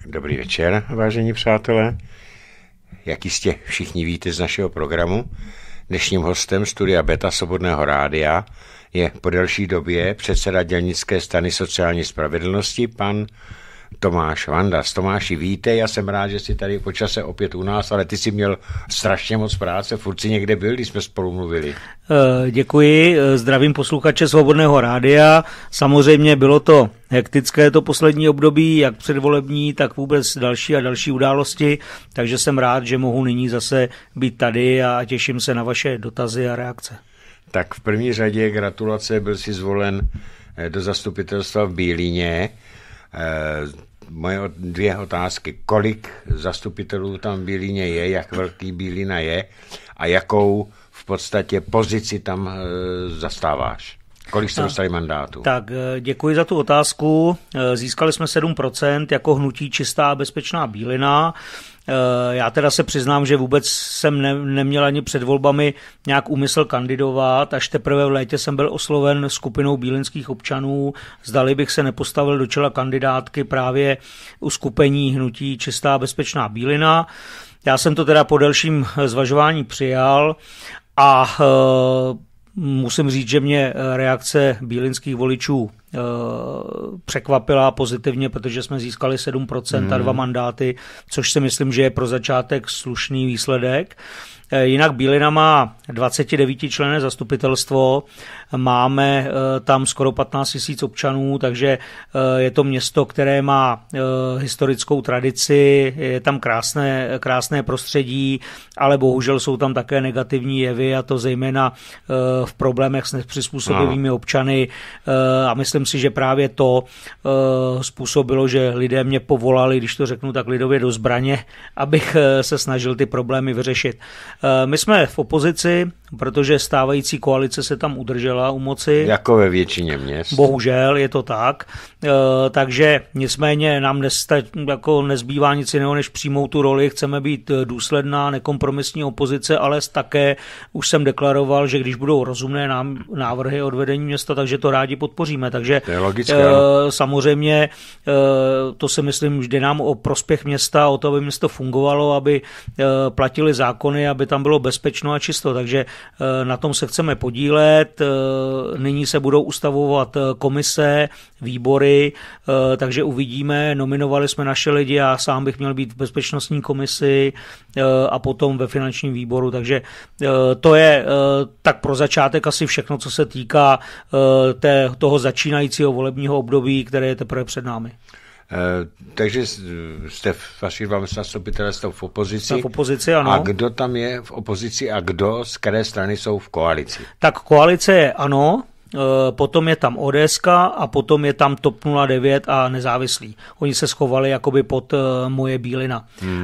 Dobrý večer, vážení přátelé. Jak jistě všichni víte z našeho programu, dnešním hostem studia Beta Svobodného rádia je po delší době předseda dělnické strany sociální spravedlnosti, pan Tomáš Vandas. Tomáši, vítej, já jsem rád, že jsi tady po čase opět u nás, ale ty jsi měl strašně moc práce, furt si někde byl, když jsme spolu mluvili. Děkuji, zdravím posluchače Svobodného rádia. Samozřejmě bylo to hektické to poslední období, jak předvolební, tak vůbec další a další události, takže jsem rád, že mohu nyní zase být tady a těším se na vaše dotazy a reakce. Tak v první řadě gratulace, byl jsi zvolen do zastupitelstva v Bílině. Moje dvě otázky. Kolik zastupitelů tam v Bílině je, jak velký Bílina je a jakou v podstatě pozici tam zastáváš? Kolik jste dostali mandátů? Tak děkuji za tu otázku. Získali jsme 7% jako hnutí Čistá a bezpečná Bílina. Já teda se přiznám, že vůbec jsem neměl ani před volbami nějak úmysl kandidovat, až teprve v létě jsem byl osloven skupinou bílinských občanů, zdali bych se nepostavil do čela kandidátky právě u skupení hnutí Čistá a bezpečná Bílina. Já jsem to teda po delším zvažování přijal a musím říct, že mě reakce bílinských voličů překvapila pozitivně, protože jsme získali 7% a 2 mandáty, což si myslím, že je pro začátek slušný výsledek. Jinak Bílina má 29 členné zastupitelstvo, máme tam skoro 15 000 občanů, takže je to město, které má historickou tradici, je tam krásné prostředí, ale bohužel jsou tam také negativní jevy a to zejména v problémech s nepřizpůsobivými občany a myslím si, že právě to způsobilo, že lidé mě povolali, když to řeknu tak lidově, do zbraně, abych se snažil ty problémy vyřešit. My jsme v opozici, protože stávající koalice se tam udržela u moci. Jako ve většině měst. Bohužel je to tak. Takže nicméně nám jako nezbývá nic jiného, než přijmout tu roli. Chceme být důsledná, nekompromisní opozice, ale také už jsem deklaroval, že když budou rozumné návrhy od vedení města, takže to rádi podpoříme. Takže to je logické, samozřejmě to si myslím, že jde nám o prospěch města, o to, aby město fungovalo, aby platili zákony, aby tam bylo bezpečno a čisto. Takže na tom se chceme podílet. Nyní se budou ustavovat komise, výbory, takže uvidíme. Nominovali jsme naše lidi, já sám bych měl být v bezpečnostní komisi a potom ve finančním výboru. Takže to je tak pro začátek asi všechno, co se týká toho začínajícího volebního období, které je teprve před námi. Takže jste vaši dva zastupitelé jste v opozici. Jsme v opozici, ano. A kdo tam je v opozici a kdo z které strany jsou v koalici? Tak koalice je ANO, potom je tam ODS a potom je tam TOP 09 a nezávislí. Oni se schovali jakoby pod Moje Bílina.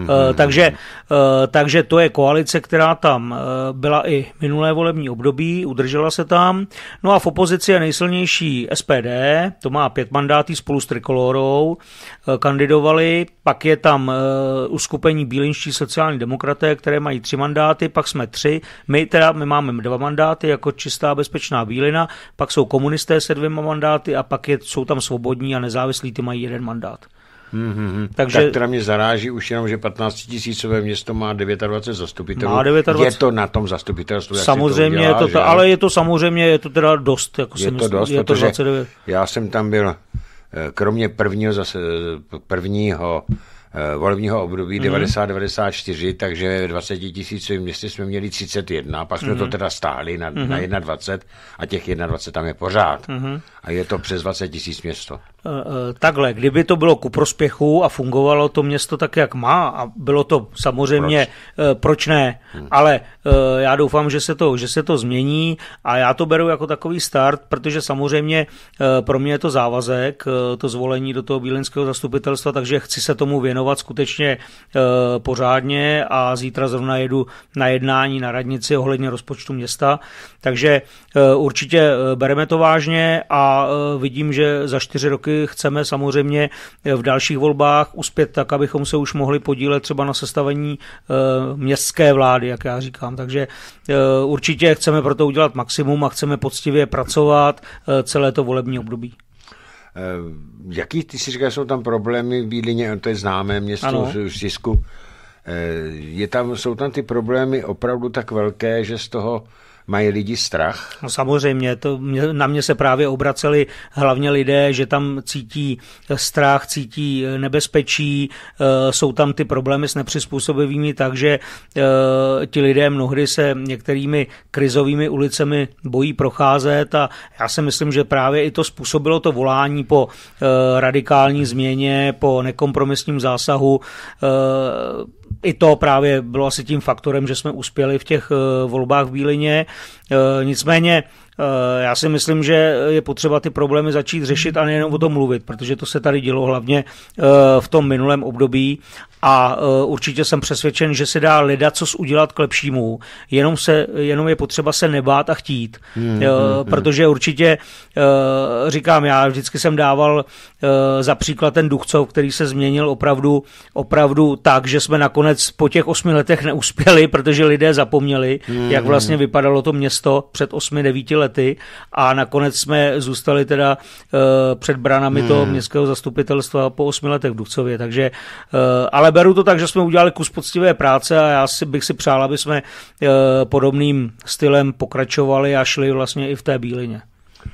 Takže to je koalice, která tam byla i minulé volební období, udržela se tam. No a v opozici je nejsilnější SPD, to má 5 mandátů spolu s Trikolórou, kandidovali, pak je tam uskupení Bílinští sociální demokraté, které mají 3 mandáty, pak jsme 3, my máme 2 mandáty jako Čistá a bezpečná Bílina, pak jsou komunisté se 2 mandáty a pak jsou tam svobodní a nezávislí, ty mají 1 mandát. Takže tak teda mě zaráží už jenom, že 15 000 město má 29 zastupitelů. Má 29. Je to na tom zastupitelstvu, jak samozřejmě si to udělá, je to, ale je to samozřejmě, je to teda dost. Jako je to dost, je to 29. Já jsem tam byl, kromě prvního volebního období 90-94, takže 20 000 městě jsme měli 31, pak jsme to teda stáhli na 21 a těch 21 tam je pořád. A je to přes 20 000 město. Takhle, kdyby to bylo ku prospěchu a fungovalo to město tak, jak má a bylo to samozřejmě, proč ne, ale já doufám, že se to změní a já to beru jako takový start, protože samozřejmě pro mě je to závazek, to zvolení do toho bílinského zastupitelstva, takže chci se tomu věnovat skutečně pořádně a zítra zrovna jedu na jednání na radnici ohledně rozpočtu města, takže určitě bereme to vážně a vidím, že za 4 roky chceme samozřejmě v dalších volbách uspět tak, abychom se už mohli podílet třeba na sestavení městské vlády, jak já říkám. Takže určitě chceme pro to udělat maximum a chceme poctivě pracovat celé to volební období. Jaký, ty si říkal, jsou tam problémy v Bílině, to je známé město v Sisku. Jsou tam ty problémy opravdu tak velké, že z toho mají lidi strach? No samozřejmě, na mě se právě obraceli hlavně lidé, že tam cítí strach, cítí nebezpečí, jsou tam ty problémy s nepřizpůsobivými, takže ti lidé mnohdy se některými krizovými ulicemi bojí procházet a já si myslím, že právě i to způsobilo to volání po radikální změně, po nekompromisním zásahu. I to právě bylo asi tím faktorem, že jsme uspěli v těch volbách v Bílině. Nicméně já si myslím, že je potřeba ty problémy začít řešit a nejenom o tom mluvit, protože to se tady dělo hlavně v tom minulém období a určitě jsem přesvědčen, že se dá ledacos udělat k lepšímu, jenom je potřeba se nebát a chtít, protože určitě říkám, já vždycky jsem dával za příklad ten Duchcov, který se změnil opravdu tak, že jsme nakonec po těch 8 letech neuspěli, protože lidé zapomněli, jak vlastně vypadalo to město před 8-9 lety a nakonec jsme zůstali teda před branami toho městského zastupitelstva po 8 letech v Duchcově, takže ale beru to tak, že jsme udělali kus poctivé práce a já bych si přál, aby jsme podobným stylem pokračovali a šli vlastně i v té Bílině.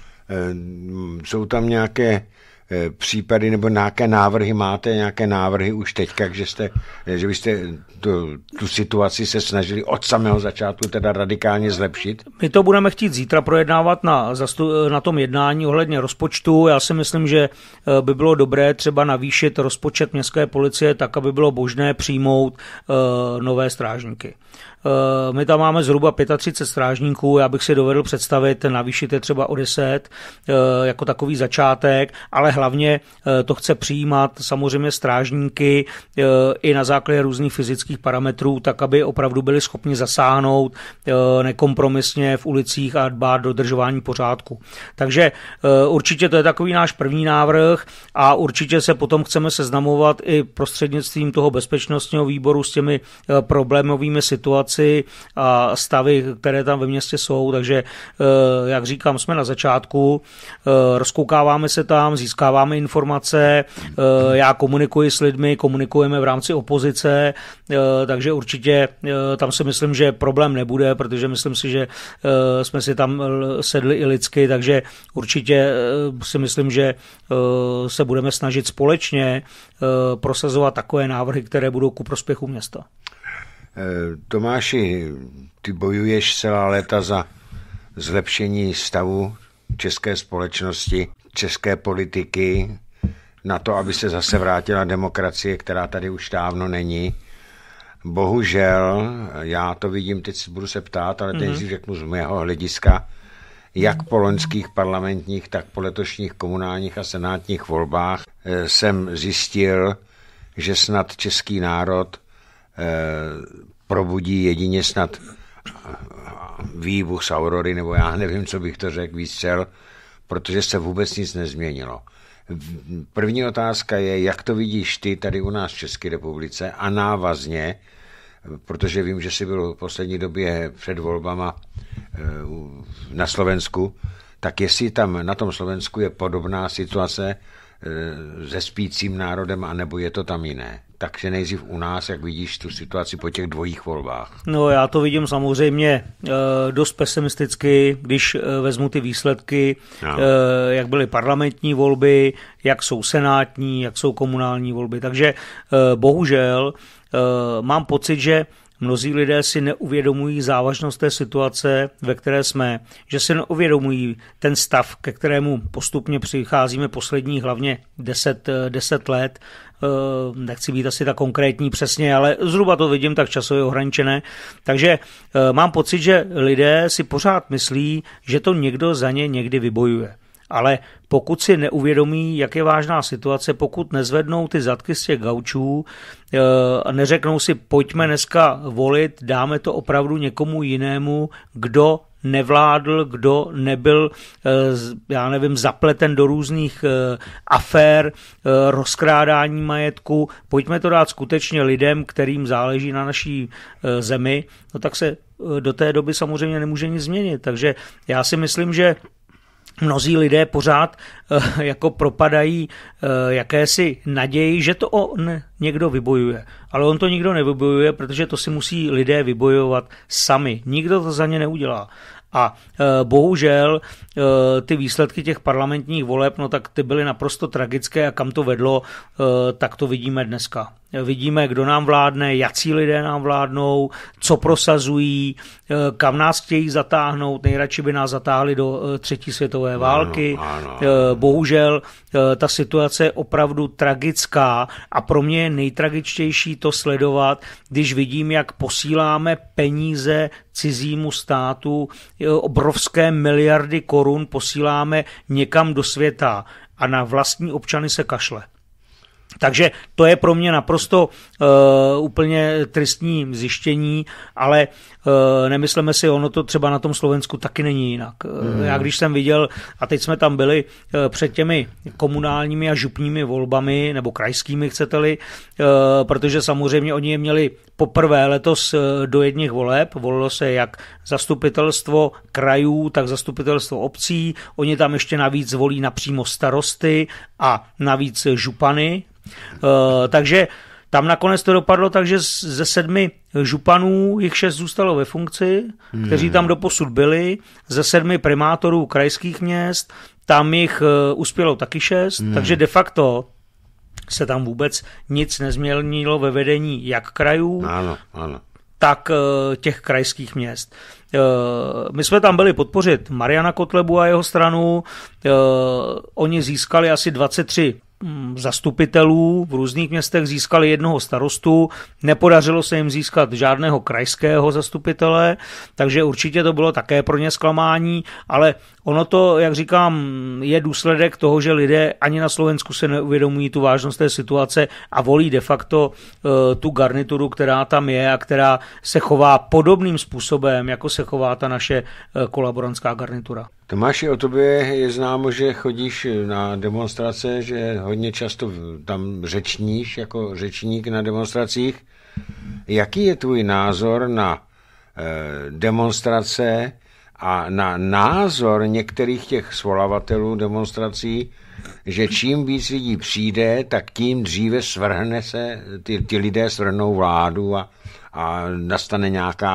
Jsou tam nějaké případy nebo nějaké návrhy, máte nějaké návrhy už teďka, že byste tu situaci se snažili od samého začátku teda radikálně zlepšit? My to budeme chtít zítra projednávat na tom jednání ohledně rozpočtu. Já si myslím, že by bylo dobré třeba navýšit rozpočet městské policie tak, aby bylo možné přijmout nové strážníky. My tam máme zhruba 35 strážníků, já bych si dovedl představit, navýšit je třeba o 10 jako takový začátek, ale hlavně to chce přijímat samozřejmě strážníky i na základě různých fyzických parametrů, tak aby opravdu byli schopni zasáhnout nekompromisně v ulicích a dbát dodržování pořádku. Takže určitě to je takový náš první návrh a určitě se potom chceme seznamovat i prostřednictvím toho bezpečnostního výboru s těmi problémovými situacemi a stavy, které tam ve městě jsou, takže jak říkám, jsme na začátku, rozkoukáváme se tam, získáváme informace, já komunikuji s lidmi, komunikujeme v rámci opozice, takže určitě tam si myslím, že problém nebude, protože myslím si, že jsme si tam sedli i lidsky, takže určitě si myslím, že se budeme snažit společně prosazovat takové návrhy, které budou ku prospěchu města. Tomáši, ty bojuješ celá léta za zlepšení stavu české společnosti, české politiky, na to, aby se zase vrátila demokracie, která tady už dávno není. Bohužel, já to vidím, teď budu se ptát, ale teď si řeknu z mého hlediska, jak po loňských parlamentních, tak po letošních komunálních a senátních volbách jsem zjistil, že snad český národ probudí jedině snad výbuch z aurory, nebo já nevím, co bych to řekl, výstřel, protože se vůbec nic nezměnilo. První otázka je, jak to vidíš ty tady u nás v České republice a návazně, protože vím, že jsi byl v poslední době před volbama na Slovensku, tak jestli tam na tom Slovensku je podobná situace se spícím národem, anebo je to tam jiné. Takže nejdřív u nás, jak vidíš tu situaci po těch dvojích volbách? No já to vidím samozřejmě dost pesimisticky, když vezmu ty výsledky, jak byly parlamentní volby, jak jsou senátní, jak jsou komunální volby. Takže bohužel mám pocit, že mnozí lidé si neuvědomují závažnost té situace, ve které jsme, že si neuvědomují ten stav, ke kterému postupně přicházíme posledních hlavně 10 let. Nechci být asi tak konkrétní přesně, ale zhruba to vidím tak časově ohraničené. Takže mám pocit, že lidé si pořád myslí, že to někdo za ně někdy vybojuje. Ale pokud si neuvědomí, jak je vážná situace, pokud nezvednou ty zadky z těch gaučů a neřeknou si, pojďme dneska volit, dáme to opravdu někomu jinému, kdo nevládl, kdo nebyl, já nevím, zapleten do různých afér, rozkrádání majetku, pojďme to dát skutečně lidem, kterým záleží na naší zemi, no tak se do té doby samozřejmě nemůže nic změnit. Takže já si myslím, že mnozí lidé pořád jako propadají jakési naději, že to on někdo vybojuje. Ale on to nikdo nevybojuje, protože to si musí lidé vybojovat sami. Nikdo to za ně neudělá. A bohužel ty výsledky těch parlamentních voleb, no tak ty byly naprosto tragické a kam to vedlo, tak to vidíme dneska. Vidíme, kdo nám vládne, jací lidé nám vládnou, co prosazují, kam nás chtějí zatáhnout, nejradši by nás zatáhli do třetí světové války. Ano. Bohužel ta situace je opravdu tragická a pro mě je nejtragičtější to sledovat, když vidím, jak posíláme peníze cizímu státu, obrovské miliardy korun posíláme někam do světa a na vlastní občany se kašle. Takže to je pro mě naprosto úplně tristní zjištění, ale nemyslíme si, ono to třeba na tom Slovensku taky není jinak. Já když jsem viděl, a teď jsme tam byli před těmi komunálními a župními volbami, nebo krajskými chcete-li, protože samozřejmě oni je měli poprvé letos do jedních voleb, volilo se jak zastupitelstvo krajů, tak zastupitelstvo obcí, oni tam ještě navíc volí napřímo starosty a navíc župany, takže tam nakonec to dopadlo tak, že ze 7 županů jich 6 zůstalo ve funkci, kteří tam doposud byli, ze 7 primátorů krajských měst, tam jich uspělo taky 6, takže de facto se tam vůbec nic nezměnilo ve vedení jak krajů, ano. Tak těch krajských měst. My jsme tam byli podpořit Mariana Kotlebu a jeho stranu, oni získali asi 23 zastupitelů, v různých městech získali jednoho starostu, nepodařilo se jim získat žádného krajského zastupitele, takže určitě to bylo také pro ně zklamání, ale ono to, jak říkám, je důsledek toho, že lidé ani na Slovensku se neuvědomují tu vážnost té situace a volí de facto tu garnituru, která tam je a která se chová podobným způsobem, jako se chová ta naše kolaborantská garnitura. Tomáši, o tobě je známo, že chodíš na demonstrace, že hodně často tam řečníš jako řečník na demonstracích. Jaký je tvůj názor na demonstrace a na názor některých těch svolavatelů demonstrací, že čím víc lidí přijde, tak tím dříve svrhne se, ty lidé svrhnou vládu a nastane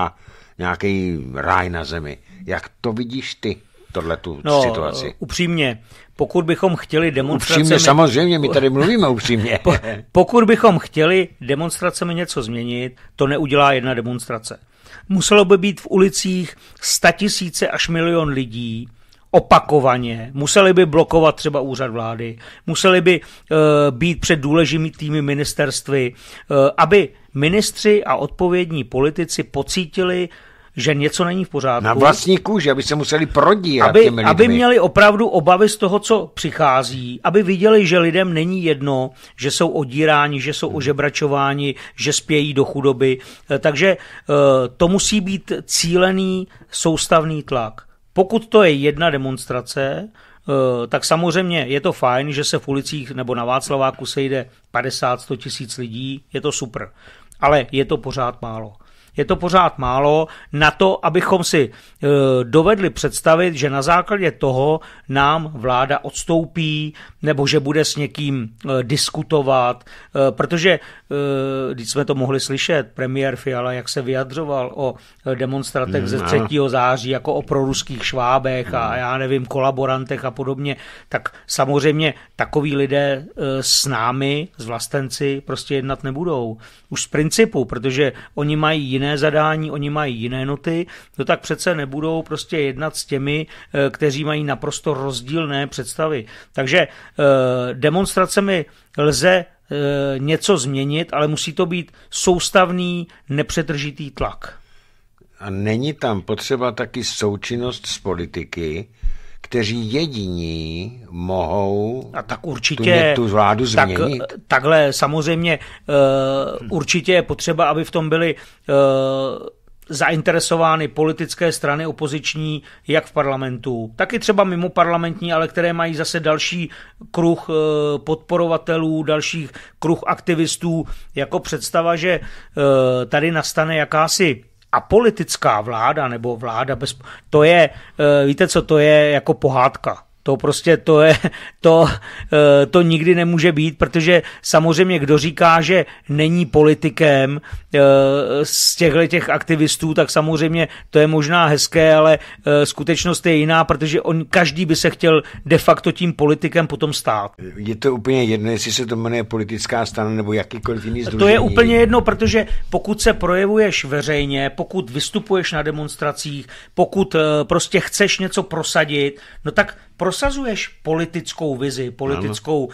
nějaký ráj na zemi. Jak to vidíš ty? Tohletu situaci. Upřímně, pokud bychom chtěli demonstracemi... Upřímně, samozřejmě, my tady mluvíme upřímně. Pokud bychom chtěli demonstracemi něco změnit, to neudělá jedna demonstrace. Muselo by být v ulicích 100 000 až 1 000 000 lidí, opakovaně, museli by blokovat třeba úřad vlády, museli by být před důležitými ministerstvy, aby ministři a odpovědní politici pocítili, že něco není v pořádku. Na vlastní kůži, aby se museli prodírat těmi lidmi. Aby měli opravdu obavy z toho, co přichází, aby viděli, že lidem není jedno, že jsou odíráni, že jsou ožebračováni, že spějí do chudoby. Takže to musí být cílený soustavný tlak. Pokud to je jedna demonstrace, tak samozřejmě je to fajn, že se v ulicích nebo na Václaváku sejde 50-100 tisíc lidí, je to super, ale je to pořád málo. Je to pořád málo na to, abychom si dovedli představit, že na základě toho nám vláda odstoupí nebo že bude s někým diskutovat, protože když jsme to mohli slyšet, premiér Fiala, jak se vyjadřoval o demonstratech ze 3. září jako o proruských švábech a já nevím, kolaborantech a podobně, tak samozřejmě takoví lidé s námi, s vlastenci, prostě jednat nebudou. Už z principu, protože oni mají jiné zadání, oni mají jiné noty, no tak přece nebudou prostě jednat s těmi, kteří mají naprosto rozdílné představy. Takže demonstracemi lze něco změnit, ale musí to být soustavný, nepřetržitý tlak. A není tam potřeba taky součinnost s politiky, kteří jediní mohou a tak určitě, tu vládu změnit? Takhle samozřejmě určitě je potřeba, aby v tom byly zainteresovány politické strany opoziční, jak v parlamentu, tak i třeba mimo parlamentní, ale které mají zase další kruh podporovatelů, další kruh aktivistů, jako představa, že tady nastane jakási apolitická vláda nebo vláda bez... To je, víte co, to je jako pohádka. To prostě to nikdy nemůže být, protože samozřejmě kdo říká, že není politikem z těch aktivistů, tak samozřejmě to je možná hezké, ale skutečnost je jiná, protože každý by se chtěl de facto tím politikem potom stát. Je to úplně jedno, jestli se to jmenuje politická strana nebo jakýkoliv jiný sdružení. To je úplně jedno, protože pokud se projevuješ veřejně, pokud vystupuješ na demonstracích, pokud prostě chceš něco prosadit, no tak prosazuješ politickou vizi, politickou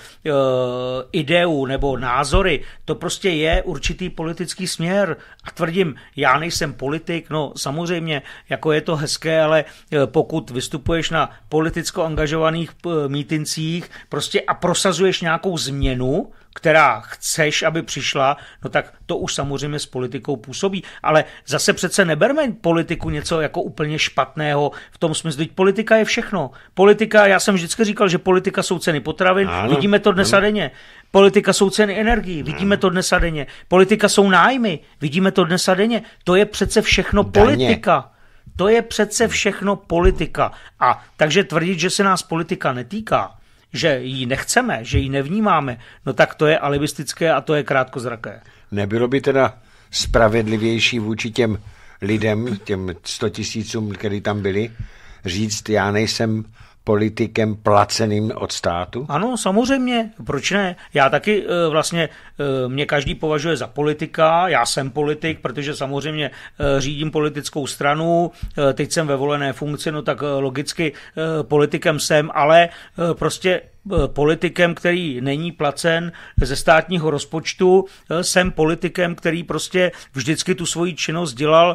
ideu nebo názory. To prostě je určitý politický směr. A tvrdím, já nejsem politik, no samozřejmě, jako je to hezké, ale pokud vystupuješ na politicko angažovaných mítincích prostě a prosazuješ nějakou změnu, která chceš, aby přišla, no tak to už samozřejmě s politikou působí. Ale zase přece neberme politiku něco jako úplně špatného v tom smyslu, že politika je všechno. Politika, já jsem vždycky říkal, že politika jsou ceny potravin, vidíme to dnes a denně. Politika jsou ceny energií, vidíme to dnes a denně. Politika jsou nájmy, vidíme to dnes a denně. To je přece všechno politika. To je přece všechno politika. A takže tvrdit, že se nás politika netýká, že ji nechceme, že ji nevnímáme, no tak to je alibistické a to je krátkozraké. Nebylo by teda spravedlivější vůči těm lidem, těm 100 000, kteří tam byli, říct, já nejsem politikem placeným od státu? Ano, samozřejmě, proč ne? Já taky vlastně, mě každý považuje za politika, já jsem politik, protože samozřejmě řídím politickou stranu, teď jsem ve volené funkci, no tak logicky politikem jsem, ale prostě politikem, který není placen ze státního rozpočtu, jsem politikem, který prostě vždycky tu svoji činnost dělal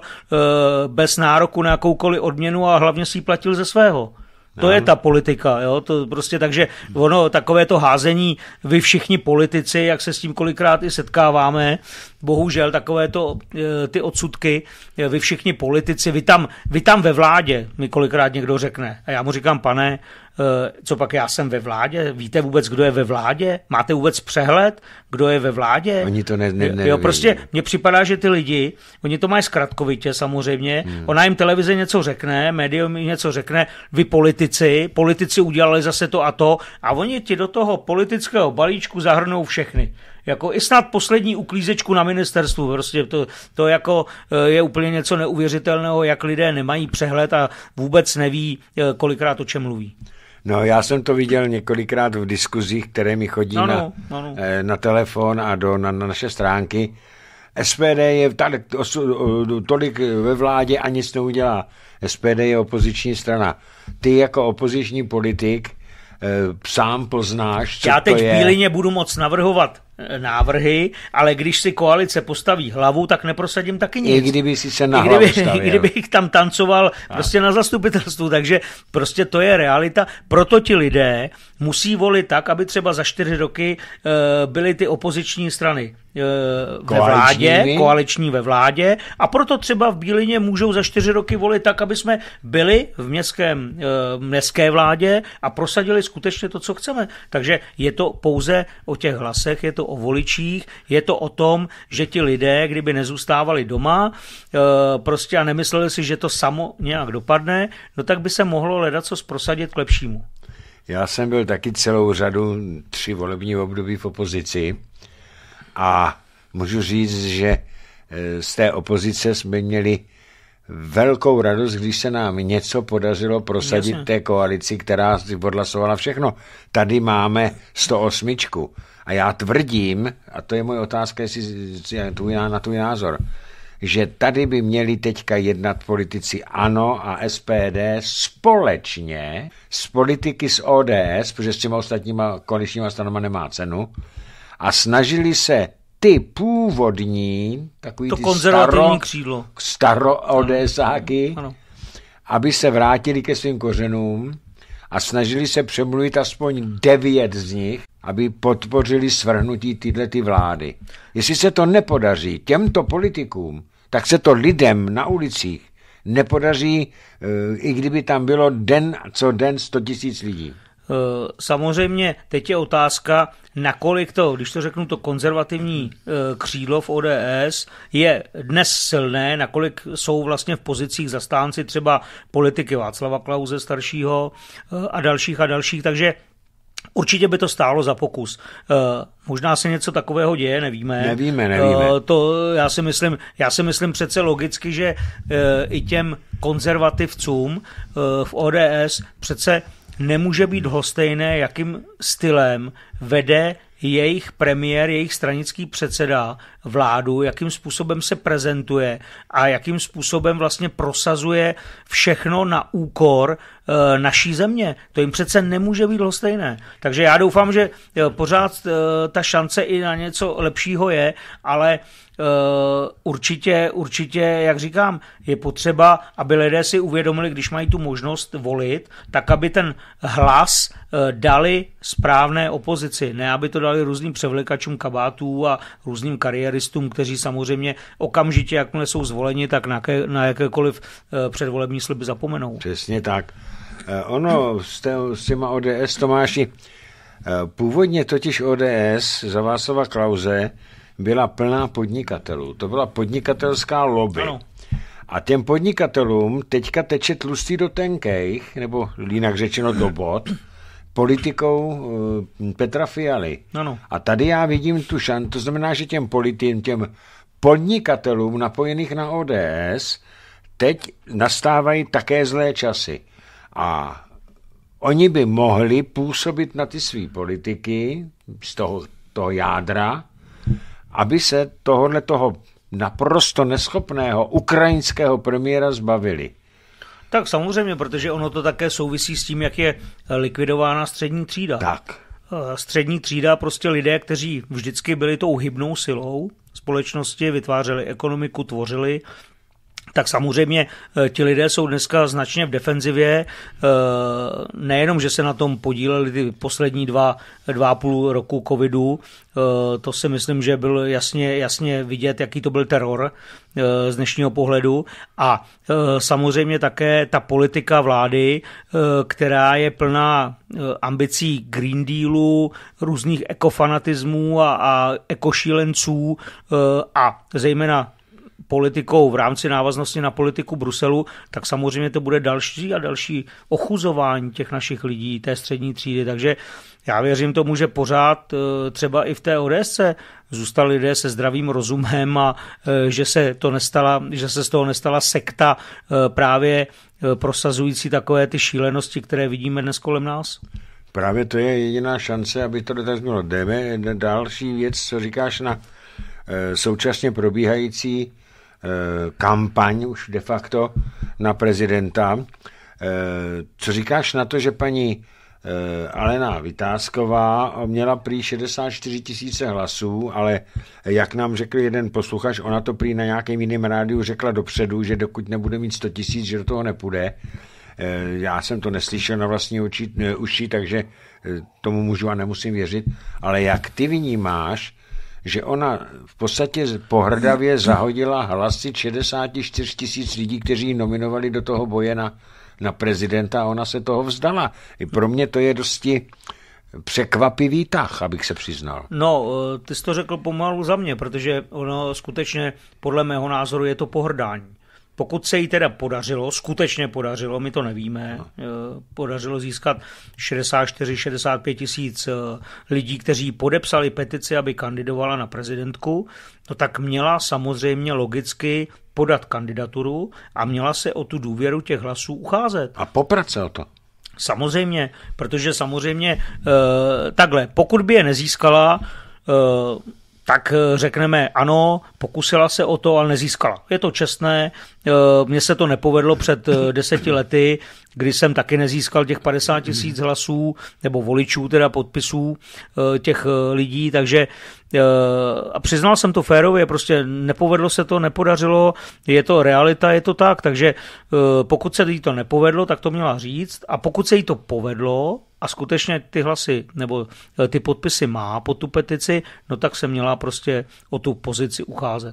bez nároku na jakoukoliv odměnu a hlavně si ji platil ze svého. To je ta politika, jo, to prostě takže ono, takové to házení, vy všichni politici, jak se s tím kolikrát i setkáváme, bohužel takové to, ty odsudky, vy všichni politici, vy tam ve vládě, mi kolikrát někdo řekne, a já mu říkám, pane, co pak já jsem ve vládě? Víte vůbec, kdo je ve vládě? Máte vůbec přehled, kdo je ve vládě? Oni to jo, prostě mně připadá, že ty lidi, oni to mají zkratkovitě samozřejmě, ona jim televize něco řekne, médium jim něco řekne, vy politici udělali zase to a oni ti do toho politického balíčku zahrnou všechny. Jako i snad poslední uklízečku na ministerstvu, prostě to jako je úplně něco neuvěřitelného, jak lidé nemají přehled a vůbec neví, kolikrát o čem mluví. No, já jsem to viděl několikrát v diskuzích, které mi chodí na telefon a na naše stránky. SPD je tolik ve vládě a nic neudělá. SPD je opoziční strana. Ty jako opoziční politik sám poznáš, co já teď to je. V Bílině budu moc navrhovat návrhy, ale když si koalice postaví hlavu, tak neprosadím taky nic. I kdyby si se na hlavu stavil. I kdybych tam tancoval prostě na zastupitelstvu, takže prostě to je realita. Proto ti lidé musí volit tak, aby třeba za 4 roky byly ty opoziční strany ve vládě, koaliční ve vládě a proto třeba v Bílině můžou za 4 roky volit tak, aby jsme byli v městské vládě a prosadili skutečně to, co chceme. Takže je to pouze o těch hlasech, je to o voličích, je to o tom, že ti lidé, kdyby nezůstávali doma prostě a nemysleli si, že to samo nějak dopadne, no tak by se mohlo ledacos prosadit k lepšímu. Já jsem byl taky celou řadu 3 volební období v opozici a můžu říct, že z té opozice jsme měli velkou radost, když se nám něco podařilo prosadit té koalici, která si odhlasovala všechno. Tady máme 108. A já tvrdím, a to je moje otázka, jestli na tvůj názor, že tady by měli teďka jednat politici ANO a SPD společně s politiky z ODS, protože s těma ostatníma koaličníma stranama nemá cenu, a snažili se ty původní, takový to ty konzervativní křídlo, staro-ODSáky, aby se vrátili ke svým kořenům a snažili se přemluvit aspoň 9 z nich, aby podpořili svrhnutí ty vlády. Jestli se to nepodaří těmto politikům, tak se to lidem na ulicích nepodaří, i kdyby tam bylo den co den 100 000 lidí. Samozřejmě teď je otázka, nakolik to, když to řeknu, to konzervativní křídlo v ODS je dnes silné, nakolik jsou vlastně v pozicích zastánci třeba politiky Václava Klause staršího a dalších, takže určitě by to stálo za pokus. Možná se něco takového děje, nevíme. Nevíme. To já si myslím přece logicky, že i těm konzervativcům v ODS přece nemůže být lhostejné, jakým stylem vede jejich premiér, jejich stranický předseda vládu, jakým způsobem se prezentuje a jakým způsobem vlastně prosazuje všechno na úkor naší země. To jim přece nemůže být lhostejné. Takže já doufám, že pořád ta šance i na něco lepšího je, ale určitě, jak říkám, je potřeba, aby lidé si uvědomili, když mají tu možnost volit, tak aby ten hlas dali správné opozici, ne aby to dali různým převlekačům kabátů a různým kariéristům, kteří samozřejmě okamžitě, jakmile jsou zvoleni, tak na jakékoliv předvolební sliby zapomenou. Přesně tak. Ono s těma ODS, Tomáši, původně totiž ODS za Václava Klause byla plná podnikatelů. To byla podnikatelská lobby. Ano. A těm podnikatelům teďka teče tlustý do tenkejch, nebo jinak řečeno do bod, politikou Petra Fialy. Ano. A tady já vidím tu šanci, to znamená, že těm podnikatelům napojených na ODS teď nastávají také zlé časy. A oni by mohli působit na ty svý politiky z toho jádra, aby se toho naprosto neschopného ukrajinského premiéra zbavili. Tak samozřejmě, protože ono to také souvisí s tím, jak je likvidována střední třída. Tak. Střední třída, prostě lidé, kteří vždycky byli tou hybnou silou společnosti, vytvářeli ekonomiku, tvořili, tak samozřejmě ti lidé jsou dneska značně v defenzivě. Nejenom, že se na tom podíleli ty poslední 2,5 roku covidu, to si myslím, že byl jasně vidět, jaký to byl teror z dnešního pohledu. A samozřejmě také ta politika vlády, která je plná ambicí Green Dealu, různých ekofanatismů a ekošílenců a zejména politikou v rámci návaznosti na politiku Bruselu, tak samozřejmě to bude další a další ochuzování těch našich lidí, té střední třídy. Takže já věřím tomu, že pořád třeba i v té ODSce zůstali lidé se zdravým rozumem a že se z toho nestala sekta právě prosazující takové ty šílenosti, které vidíme dnes kolem nás. Právě to je jediná šance, aby to tak bylo. Jdeme další věc, co říkáš na současně probíhající kampaň už de facto na prezidenta. Co říkáš na to, že paní Alena Vitásková měla prý 64 000 hlasů, ale jak nám řekl jeden posluchač, ona to prý na nějakém jiném rádiu řekla dopředu, že dokud nebude mít 100 000, že do toho nepůjde. Já jsem to neslyšel na vlastní uši, takže tomu můžu a nemusím věřit. Ale jak ty vnímáš, že ona v podstatě pohrdavě zahodila hlasy 64 000 lidí, kteří ji nominovali do toho boje na prezidenta a ona se toho vzdala. I pro mě to je dosti překvapivý tah, abych se přiznal. No, ty jsi to řekl pomalu za mě, protože ono skutečně podle mého názoru je to pohrdání. Pokud se jí teda skutečně podařilo, my to nevíme, podařilo získat 64-65 tisíc lidí, kteří podepsali petici, aby kandidovala na prezidentku, no tak měla samozřejmě logicky podat kandidaturu a měla se o tu důvěru těch hlasů ucházet. A poprat se o to. Samozřejmě, protože samozřejmě takhle, pokud by je nezískala, tak řekneme ano, pokusila se o to, ale nezískala. Je to čestné, mně se to nepovedlo před 10 lety, kdy jsem taky nezískal těch 50 000 hlasů, nebo voličů, teda podpisů těch lidí, takže a přiznal jsem to férově, prostě nepovedlo se to, nepodařilo, je to realita, je to tak, takže pokud se jí to nepovedlo, tak to měla říct, a pokud se jí to povedlo, a skutečně ty hlasy nebo ty podpisy má pod tu petici, no tak se měla prostě o tu pozici ucházet.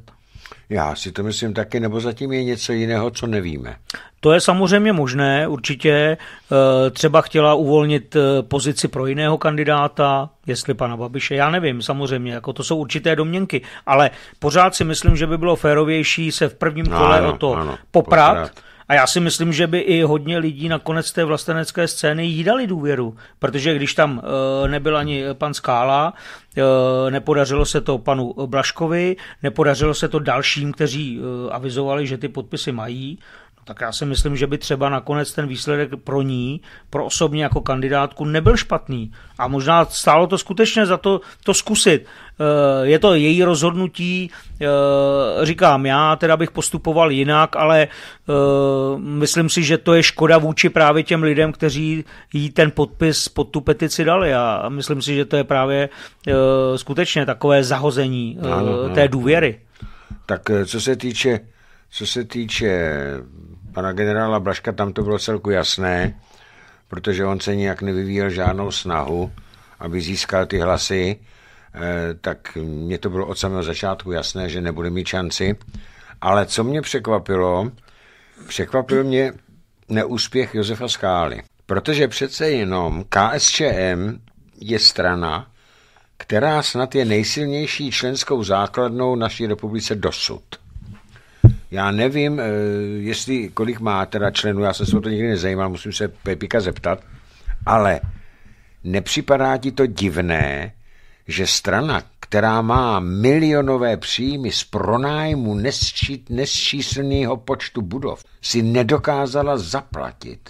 Já si to myslím taky, nebo zatím je něco jiného, co nevíme. To je samozřejmě možné, určitě. Třeba chtěla uvolnit pozici pro jiného kandidáta, jestli pana Babiše, já nevím, samozřejmě, jako to jsou určité domněnky, ale pořád si myslím, že by bylo férovější se v prvním kole o to poprat. A já si myslím, že by i hodně lidí nakonec té vlastenecké scény jí dali důvěru, protože když tam nebyl ani pan Skála, nepodařilo se to panu Blažkovi, nepodařilo se to dalším, kteří avizovali, že ty podpisy mají, tak já si myslím, že by třeba nakonec ten výsledek pro ní, pro osobně jako kandidátku nebyl špatný. A možná stálo to skutečně za to zkusit. Je to její rozhodnutí, říkám, já teda bych postupoval jinak, ale myslím si, že to je škoda vůči právě těm lidem, kteří jí ten podpis pod tu petici dali. A myslím si, že to je právě skutečně takové zahození té důvěry. Tak co se týče pana generála Blažka, tam to bylo celku jasné, protože on se nijak nevyvíjel žádnou snahu, aby získal ty hlasy, tak mně to bylo od samého začátku jasné, že nebude mít šanci. Ale co mě překvapil mě neúspěch Josefa Skály, protože přece jenom KSČM je strana, která snad je nejsilnější členskou základnou naší republice dosud. Já nevím, kolik má teda členů, já jsem se o to nikdy nezajímal, musím se Pepika zeptat, ale nepřipadá ti to divné, že strana, která má milionové příjmy z pronájmu nesčíslného počtu budov, si nedokázala zaplatit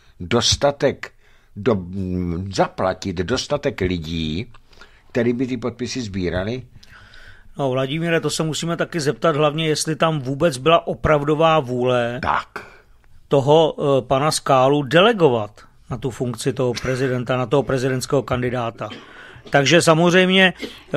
dostatek lidí, který by ty podpisy sbírali? No, Vladimíre, to se musíme taky zeptat hlavně, jestli tam vůbec byla opravdová vůle toho pana Skálu delegovat na tu funkci toho prezidenta, na toho prezidentského kandidáta. Takže samozřejmě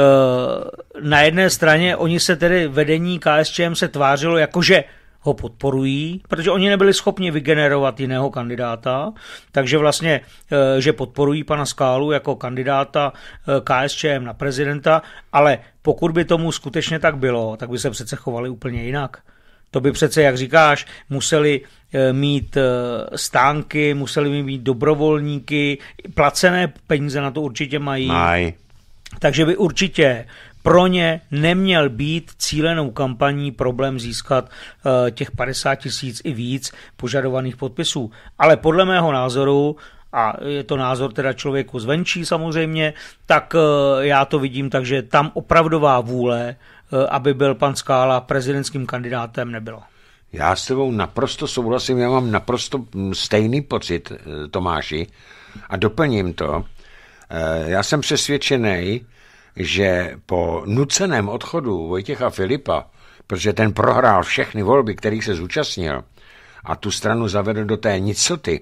na jedné straně oni se tedy vedení KSČM se tvářilo jakože ho podporují, protože oni nebyli schopni vygenerovat jiného kandidáta, takže vlastně, že podporují pana Skálu jako kandidáta KSČM na prezidenta, ale pokud by tomu skutečně tak bylo, tak by se přece chovali úplně jinak. To by přece, jak říkáš, museli mít stánky, museli mít dobrovolníky, placené peníze na to určitě mají. Takže by určitě pro ně neměl být cílenou kampaní problém získat těch 50 000 i víc požadovaných podpisů. Ale podle mého názoru, a je to názor teda člověku zvenčí samozřejmě, tak já to vidím tak, že tam opravdová vůle, aby byl pan Skála prezidentským kandidátem, nebylo. Já s tebou naprosto souhlasím, já mám naprosto stejný pocit, Tomáši, a doplním to. Já jsem přesvědčený, že po nuceném odchodu Vojtěcha Filipa, protože ten prohrál všechny volby, kterých se zúčastnil, a tu stranu zavedl do té nicoty,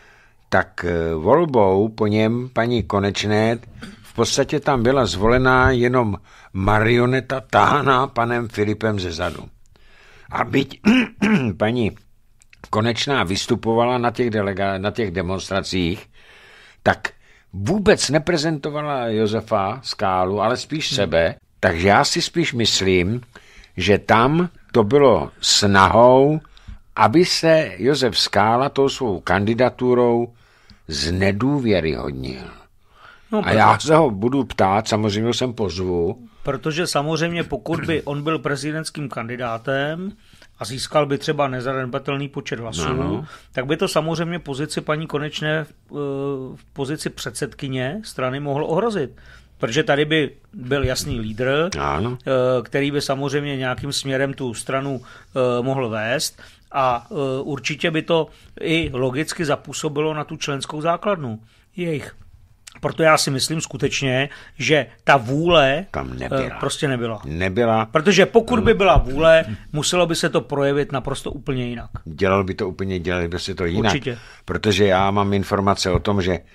tak volbou po něm paní Konečné v podstatě tam byla zvolená jenom marioneta tahaná panem Filipem ze zadu. A byť paní Konečná vystupovala na těch demonstracích, tak vůbec neprezentovala Josefa Skálu, ale spíš sebe. Takže já si spíš myslím, že tam to bylo snahou, aby se Josef Skála tou svou kandidaturou znedůvěryhodnil. No, a já se ho budu ptát, samozřejmě jsem pozvu. Protože samozřejmě pokud by on byl prezidentským kandidátem a získal by třeba nezanedbatelný počet hlasů, tak by to samozřejmě pozici paní Konečné v pozici předsedkyně strany mohlo ohrozit. Protože tady by byl jasný lídr, který by samozřejmě nějakým směrem tu stranu mohl vést a určitě by to i logicky zapůsobilo na tu členskou základnu jejich. Proto já si myslím skutečně, že ta vůle tam prostě nebyla. Protože pokud by byla vůle, muselo by se to projevit naprosto úplně jinak. Dělali by se to jinak. Určitě. Protože já mám informace o tom, že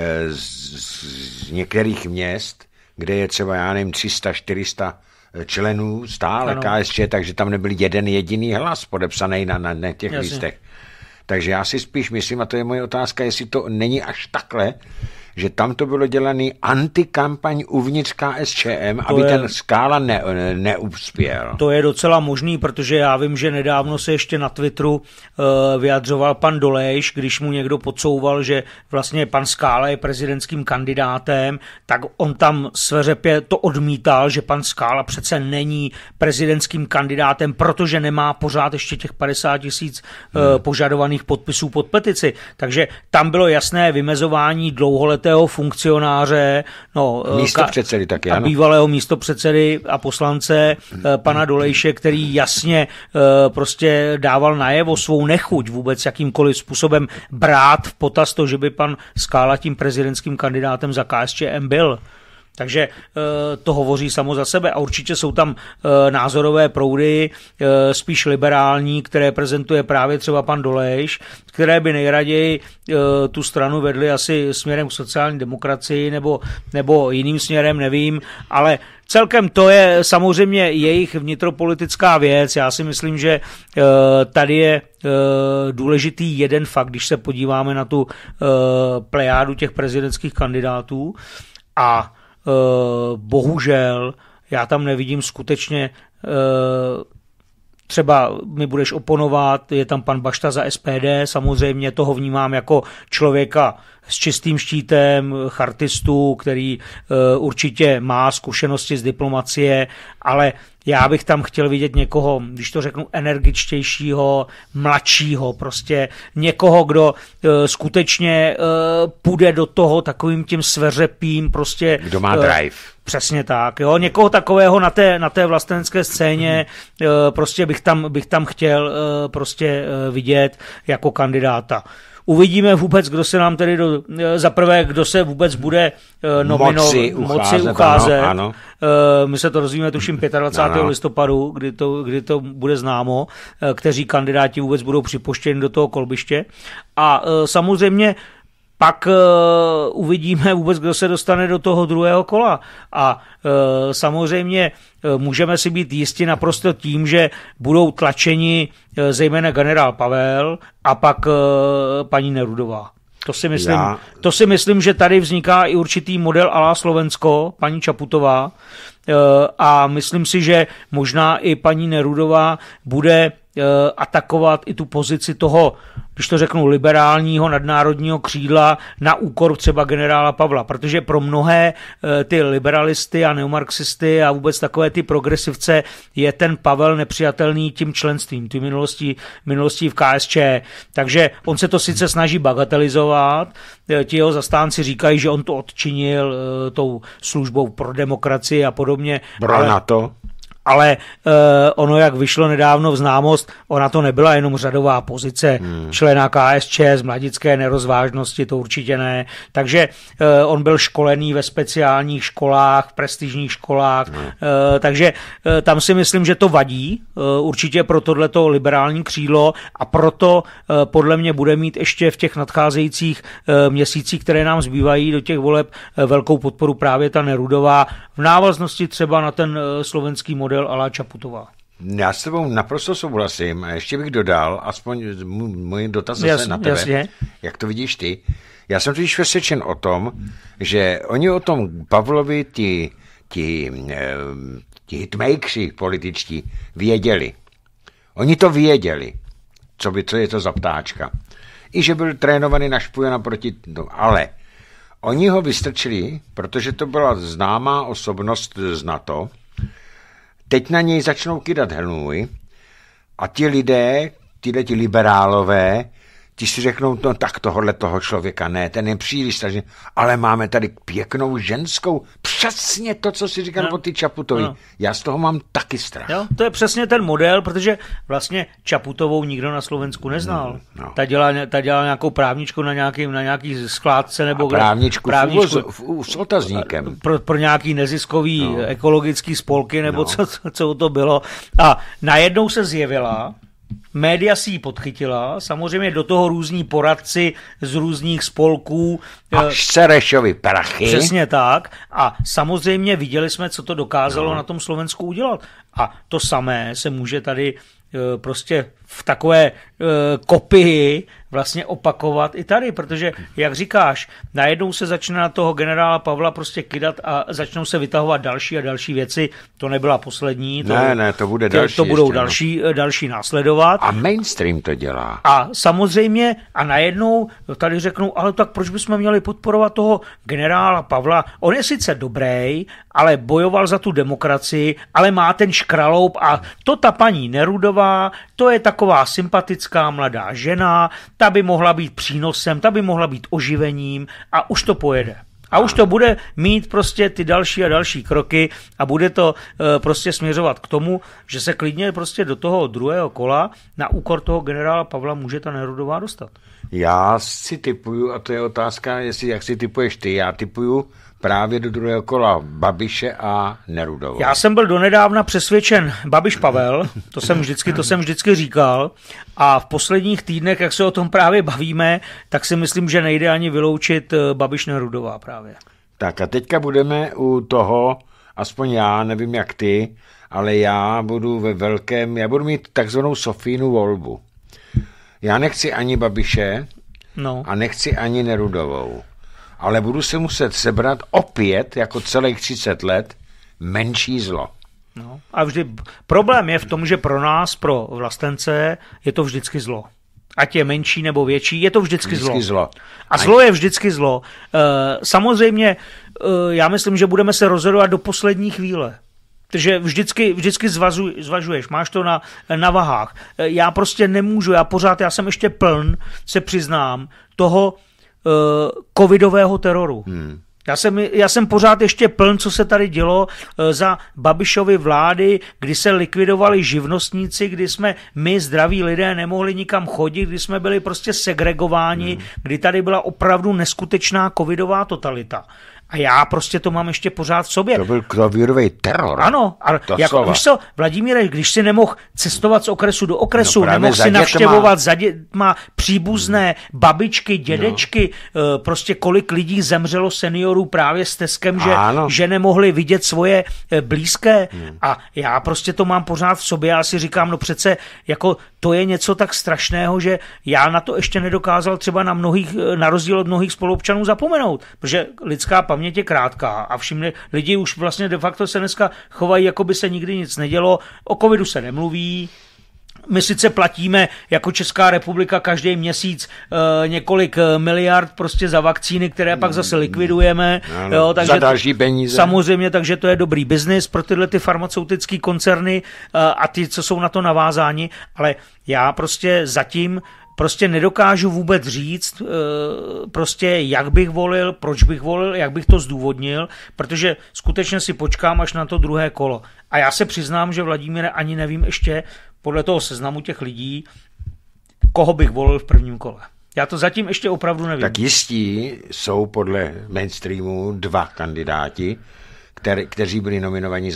z některých měst, kde je třeba, já nevím, 300-400 členů stále KSČ, takže tam nebyl jeden jediný hlas podepsaný na těch listech. Takže já si spíš myslím, a to je moje otázka, jestli to není až takhle, že tam to bylo dělaný antikampaň uvnitř KSČM, aby ten Skála neuspěl. To je docela možný, protože já vím, že nedávno se ještě na Twitteru vyjadřoval pan Dolejš, když mu někdo podsouval, že vlastně pan Skála je prezidentským kandidátem, tak on tam sveřepě to odmítal, že pan Skála přece není prezidentským kandidátem, protože nemá pořád ještě těch 50 000 požadovaných podpisů pod petici. Takže tam bylo jasné vymezování dlouholetého funkcionáře, místopředsedy taky, a bývalého místopředsedy a poslance pana Dolejše, který jasně prostě dával najevo svou nechuť vůbec jakýmkoliv způsobem brát v potaz to, že by pan Skála tím prezidentským kandidátem za KSČM byl. Takže to hovoří samo za sebe a určitě jsou tam názorové proudy, spíš liberální, které prezentuje právě třeba pan Dolejš, které by nejraději tu stranu vedly asi směrem k sociální demokracii nebo jiným směrem, nevím, ale celkem to je samozřejmě jejich vnitropolitická věc. Já si myslím, že tady je důležitý jeden fakt, když se podíváme na tu plejádu těch prezidentských kandidátů a bohužel já tam nevidím skutečně, třeba mi budeš oponovat, je tam pan Bašta za SPD, samozřejmě toho vnímám jako člověka s čistým štítem, chartistu, který určitě má zkušenosti z diplomacie, ale já bych tam chtěl vidět někoho, když to řeknu, energičtějšího, mladšího, prostě někoho, kdo skutečně půjde do toho takovým tím sveřepým, prostě... Kdo má drive. Přesně tak, jo, někoho takového na té vlastenecké scéně prostě bych tam chtěl prostě vidět jako kandidáta. Uvidíme vůbec, kdo se nám tedy zaprvé, kdo se vůbec bude moci ucházet. Ano. My se to dozvíme tuším 25. listopadu, kdy to bude známo, kteří kandidáti vůbec budou připuštěni do toho kolbiště. A samozřejmě pak uvidíme vůbec, kdo se dostane do toho druhého kola. A samozřejmě můžeme si být jisti naprosto tím, že budou tlačeni zejména generál Pavel a pak paní Nerudová. To si myslím, že tady vzniká i určitý model à la Slovensko, paní Čaputová, a myslím si, že možná i paní Nerudová bude atakovat i tu pozici toho, když to řeknu, liberálního nadnárodního křídla na úkor třeba generála Pavla, protože pro mnohé ty liberalisty a neomarxisty a vůbec takové ty progresivce je ten Pavel nepřijatelný tím členstvím, tím minulostí v KSČ. Takže on se to sice snaží bagatelizovat, ti jeho zastánci říkají, že on to odčinil tou službou pro demokracii a podobně. Ale ono, jak vyšlo nedávno v známost, ona to nebyla jenom řadová pozice člena KSČ z mladické nerozvážnosti, to určitě ne. Takže on byl školený ve speciálních školách, v prestižních školách, takže tam si myslím, že to vadí určitě pro tohleto liberální křídlo a proto podle mě bude mít ještě v těch nadcházejících měsících, které nám zbývají do těch voleb, velkou podporu právě ta Nerudová v návaznosti třeba na ten slovenský model à la Čaputová. Já s tebou naprosto souhlasím a ještě bych dodal, aspoň můj dotaz zase na tebe, jasně. Jak to vidíš ty. Já jsem totiž přesvědčen o tom, že oni o tom Pavlovi ti hitmakři političtí věděli. Oni to věděli, co je to za ptáčka. I že byl trénovaný na špujona proti... ale oni ho vystrčili, protože to byla známá osobnost z NATO. Teď na něj začnou kydat hnůj a ti lidé, ti liberálové, ti si řeknou, no tak toho člověka ne, ten je příliš strašný, ale máme tady pěknou ženskou, přesně to, co si říkal o ty Čaputovi. No. Já z toho mám taky strach. Jo, to je přesně ten model, protože vlastně Čaputovou nikdo na Slovensku neznal. No. Ta dělala nějakou právničku na nějaký skládce nebo právničku s otazníkem. Pro nějaký neziskový ekologický spolky nebo co to bylo. A najednou se zjevila, média si ji podchytila, samozřejmě do toho různí poradci z různých spolků. Až Serešovi prachy. Přesně tak. A samozřejmě viděli jsme, co to dokázalo na tom Slovensku udělat. A to samé se může tady prostě v takové kopii vlastně opakovat i tady, protože, jak říkáš, najednou se začne na toho generála Pavla prostě kydat a začnou se vytahovat další a další věci. To nebyla poslední. To bude další. To budou další následovat. A mainstream to dělá. A samozřejmě, a najednou tady řeknou, ale tak proč bychom měli podporovat toho generála Pavla? On je sice dobrý, ale bojoval za tu demokracii, ale má ten škraloup a to ta paní Nerudová, to je taková sympatická mladá žena, ta by mohla být přínosem, ta by mohla být oživením a už to pojede. A už to bude mít prostě ty další a další kroky a bude to prostě směřovat k tomu, že se klidně prostě do toho druhého kola na úkor toho generála Pavla může ta Nerudová dostat. Já si tipuju, a to je otázka, jak si tipuješ ty, já tipuju právě do druhého kola Babiše a Nerudovou. Já jsem byl donedávna přesvědčen Babiš Pavel, to jsem vždycky říkal a v posledních týdnech, jak se o tom právě bavíme, tak si myslím, že nejde ani vyloučit Babiš Nerudová právě. Tak a teďka budeme u toho, aspoň já, nevím jak ty, ale já budu mít takzvanou Sofínu volbu. Já nechci ani Babiše a nechci ani Nerudovou. Ale budu se muset sebrat opět, jako celých 30 let, menší zlo. No, a vždy problém je v tom, že pro nás, pro vlastence, je to vždycky zlo. Ať je menší nebo větší, je to vždycky zlo. A zlo je vždycky zlo. Samozřejmě, já myslím, že budeme se rozhodovat do poslední chvíle. Takže vždycky zvažuješ, máš to na vahách. Já prostě nemůžu, já jsem ještě pln, se přiznám, toho covidového teroru. Já jsem pořád ještě pln, co se tady dělo za Babišovy vlády, kdy se likvidovali živnostníci, kdy jsme my, zdraví lidé, nemohli nikam chodit, kdy jsme byli prostě segregováni, kdy tady byla opravdu neskutečná covidová totalita. A já prostě to mám ještě pořád v sobě. To byl covidový teror. Ano, ale víš co, Vladimíre, když si nemohl cestovat z okresu do okresu, nemohl si navštěvovat za dětma příbuzné babičky, dědečky, prostě kolik lidí zemřelo seniorů právě s teskem, že nemohli vidět svoje blízké. A já prostě to mám pořád v sobě a si říkám, no přece jako to je něco tak strašného, že já na to ještě nedokázal třeba na rozdíl od mnohých spoluobčanů zapomenout, protože lidská paměť je krátká a všimne, lidi už vlastně de facto se dneska chovají, jako by se nikdy nic nedělo, o covidu se nemluví, my sice platíme jako Česká republika každý měsíc několik miliard prostě za vakcíny, které pak zase likvidujeme. Jo, takže za další peníze. Samozřejmě, takže to je dobrý biznis pro tyhle ty farmaceutické koncerny a ty, co jsou na to navázáni, ale já prostě zatím prostě nedokážu vůbec říct, prostě jak bych volil, proč bych volil, jak bych to zdůvodnil, protože skutečně si počkám až na to druhé kolo. A já se přiznám, že Vladimíre ani nevím ještě podle toho seznamu těch lidí, koho bych volil v prvním kole. Já to zatím ještě opravdu nevím. Tak jistí jsou podle mainstreamu 2 kandidáti, kteří byli nominovaní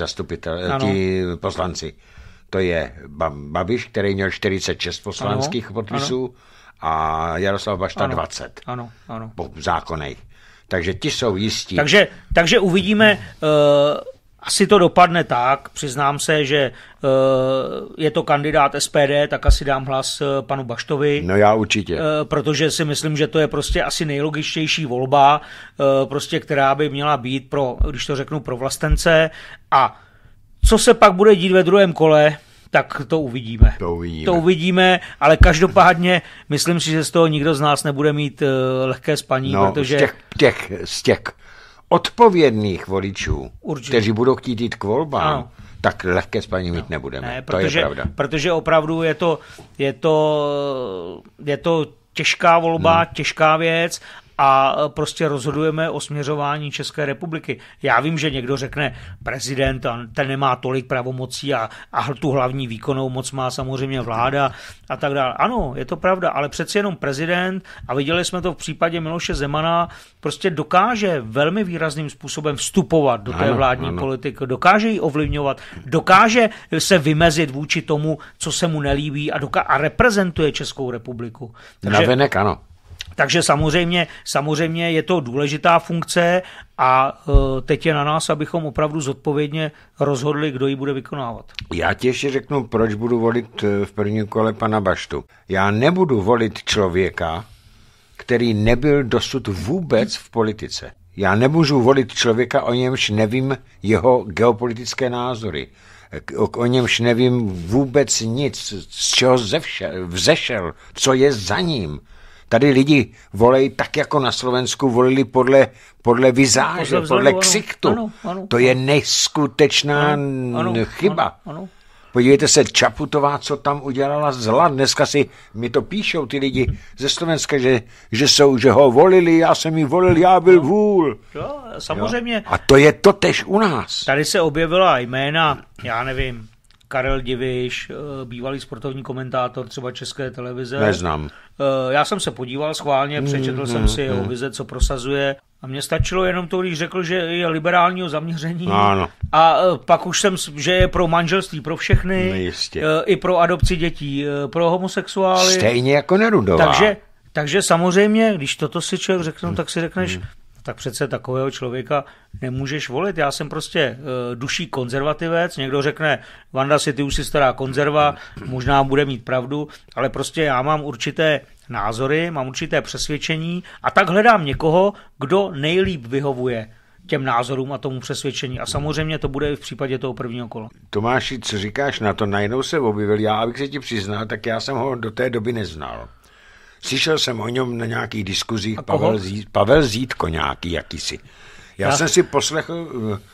ti poslanci. To je Babiš, který měl 46 poslanských podpisů a Jaroslav Bašta 20. Ano. Po zákonech. Takže ti jsou jistí. Takže uvidíme, asi to dopadne tak, přiznám se, že je to kandidát SPD, tak asi dám hlas panu Baštovi. No já určitě. Protože si myslím, že to je prostě asi nejlogičtější volba, prostě, která by měla být když to řeknu, pro vlastence. A co se pak bude dít ve druhém kole, tak to uvidíme. To uvidíme, ale každopádně myslím si, že z toho nikdo z nás nebude mít lehké spaní, protože z těch odpovědných voličů, kteří budou chtít jít k volbám, tak lehké spaní mít nebudeme. Ne, to je pravda. Protože opravdu je to těžká volba, těžká věc a prostě rozhodujeme o směřování České republiky. Já vím, že někdo řekne prezident, ten nemá tolik pravomocí a tu hlavní výkonnou moc má samozřejmě vláda a tak dále. Ano, je to pravda, ale přeci jenom prezident, a viděli jsme to v případě Miloše Zemana, prostě dokáže velmi výrazným způsobem vstupovat do té vládní politiky, dokáže ji ovlivňovat, dokáže se vymezit vůči tomu, co se mu nelíbí a reprezentuje Českou republiku. Navenek ano. Takže samozřejmě je to důležitá funkce a teď je na nás, abychom opravdu zodpovědně rozhodli, kdo ji bude vykonávat. Já ti ještě řeknu, proč budu volit v prvním kole pana Baštu. Já nebudu volit člověka, který nebyl dosud vůbec v politice. Já nemůžu volit člověka, o němž nevím jeho geopolitické názory. O němž nevím vůbec nic, z čeho vzešel, co je za ním. Tady lidi volej tak, jako na Slovensku volili podle vizáže, podle ksichtu. Ano. To je neskutečná chyba. Ano. Podívejte se, Čaputová, co tam udělala zla. Dneska si mi to píšou ty lidi ze Slovenska, že ho volili, já jsem ji volil, já byl vůl. Jo, samozřejmě. Jo. A to je totéž u nás. Tady se objevila jména, já nevím, Karel Diviš, bývalý sportovní komentátor třeba České televize. Neznám. Já jsem se podíval schválně, přečetl jsem si jeho vize, co prosazuje. A mně stačilo jenom to, když řekl, že je liberálního zaměření. Ano. A pak už že je pro manželství pro všechny, i pro adopci dětí, pro homosexuály. Stejně jako Nerudová. Takže samozřejmě, když toto si člověk řekne, tak si řekneš, tak přece takového člověka nemůžeš volit. Já jsem prostě duší konzervativec, někdo řekne, Vanda, ty už si stará konzerva, možná bude mít pravdu, ale prostě já mám určité názory, mám určité přesvědčení a tak hledám někoho, kdo nejlíp vyhovuje těm názorům a tomu přesvědčení. A samozřejmě to bude i v případě toho prvního kola. Tomáši, co říkáš na to? Najednou se objevil, já abych se ti přiznal, tak já jsem ho do té doby neznal. Slyšel jsem o něm na nějakých diskuzích, Pavel Zítko nějaký jakýsi. Já jsem si poslechl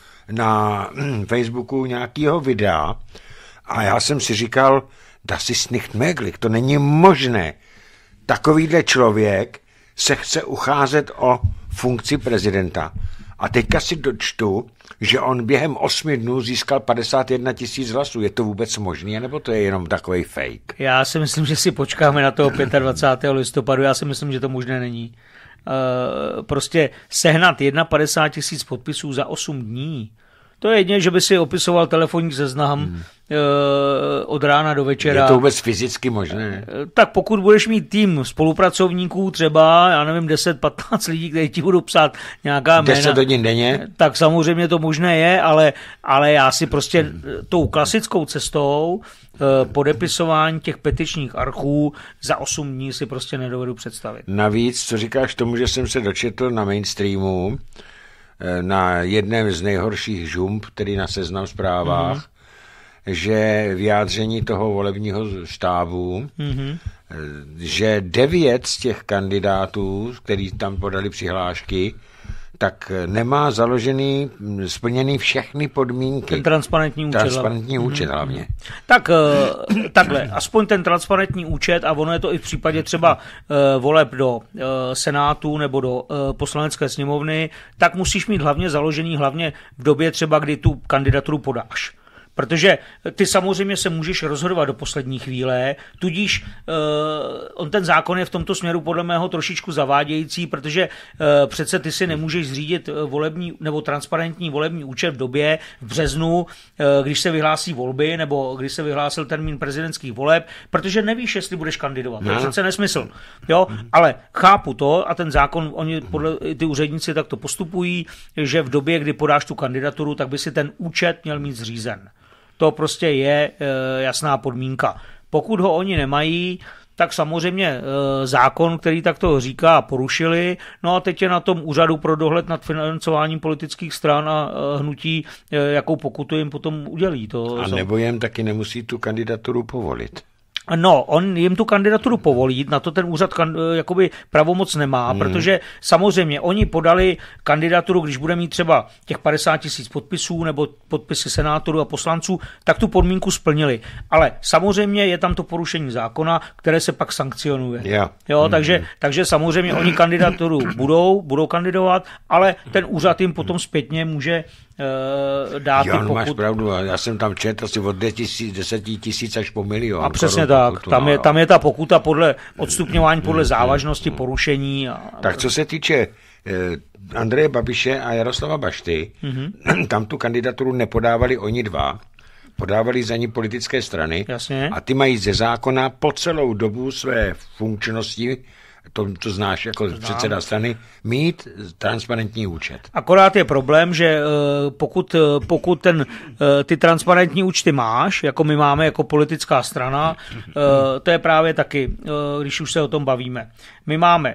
na Facebooku nějakého videa a já jsem si říkal, das ist nicht möglich, to není možné. Takovýhle člověk se chce ucházet o funkci prezidenta. A teďka si dočtu, že on během 8 dnů získal 51 000 hlasů. Je to vůbec možné, nebo to je jenom takový fake? Já si myslím, že si počkáme na toho 25. listopadu. Já si myslím, že to možné není. Prostě sehnat 51 000 podpisů za 8 dní, to je jedině, že by si opisoval telefonní seznam od rána do večera. Je to vůbec fyzicky možné? Tak pokud budeš mít tým spolupracovníků, třeba, já nevím, 10-15 lidí, kteří ti budou psát nějaká jména. 10 hodin denně? Tak samozřejmě to možné je, ale já si prostě tou klasickou cestou podepisování těch petičních archů za 8 dní si prostě nedovedu představit. Navíc, co říkáš tomu, že jsem se dočetl na mainstreamu, na jednom z nejhorších žump, tedy na Seznam Zprávách, že vyjádření toho volebního štábu, že 9 z těch kandidátů, kteří tam podali přihlášky, tak nemá splněný všechny podmínky. Ten transparentní účet. Transparentní účet hlavně. Tak takhle, aspoň ten transparentní účet, a ono je to i v případě třeba voleb do Senátu nebo do Poslanecké sněmovny, tak musíš mít hlavně založený hlavně v době třeba, kdy tu kandidaturu podáš. Protože ty samozřejmě se můžeš rozhodovat do poslední chvíle, tudíž on ten zákon je v tomto směru podle mého trošičku zavádějící, protože přece ty si nemůžeš zřídit volební nebo transparentní volební účet v době v březnu, když se vyhlásí volby nebo když se vyhlásil termín prezidentských voleb, protože nevíš, jestli budeš kandidovat. To je přece nesmysl. Jo? Ale chápu to a ten zákon, oni podle ty úředníci takto postupují, že v době, kdy podáš tu kandidaturu, tak by si ten účet měl mít zřízen. To prostě je jasná podmínka. Pokud ho oni nemají, tak samozřejmě zákon, který takto říká, porušili. No a teď je na tom úřadu pro dohled nad financováním politických stran a hnutí, jakou pokutu jim potom udělí. A nebo jim taky nemusí tu kandidaturu povolit. No, on jim tu kandidaturu povolí, na to ten úřad jakoby pravomoc nemá, protože samozřejmě oni podali kandidaturu, když bude mít třeba těch 50 000 podpisů nebo podpisy senátorů a poslanců, tak tu podmínku splnili. Ale samozřejmě je tam to porušení zákona, které se pak sankcionuje. Jo, takže samozřejmě oni kandidaturu budou kandidovat, ale ten úřad jim potom zpětně může dát ty pokud. Máš pravdu, já jsem tam četl asi od 10 000 až po milion. A přesně tak, tam je ta pokuta podle odstupňování podle závažnosti porušení. Tak co se týče Andreje Babiše a Jaroslava Bašty, tam tu kandidaturu nepodávali oni dva, podávali za ní politické strany. Jasně. A ty mají ze zákona po celou dobu své funkčnosti to znáš jako předseda strany, mít transparentní účet. Akorát je problém, že pokud ty transparentní účty máš, jako my máme jako politická strana, to je právě taky, když už se o tom bavíme. My máme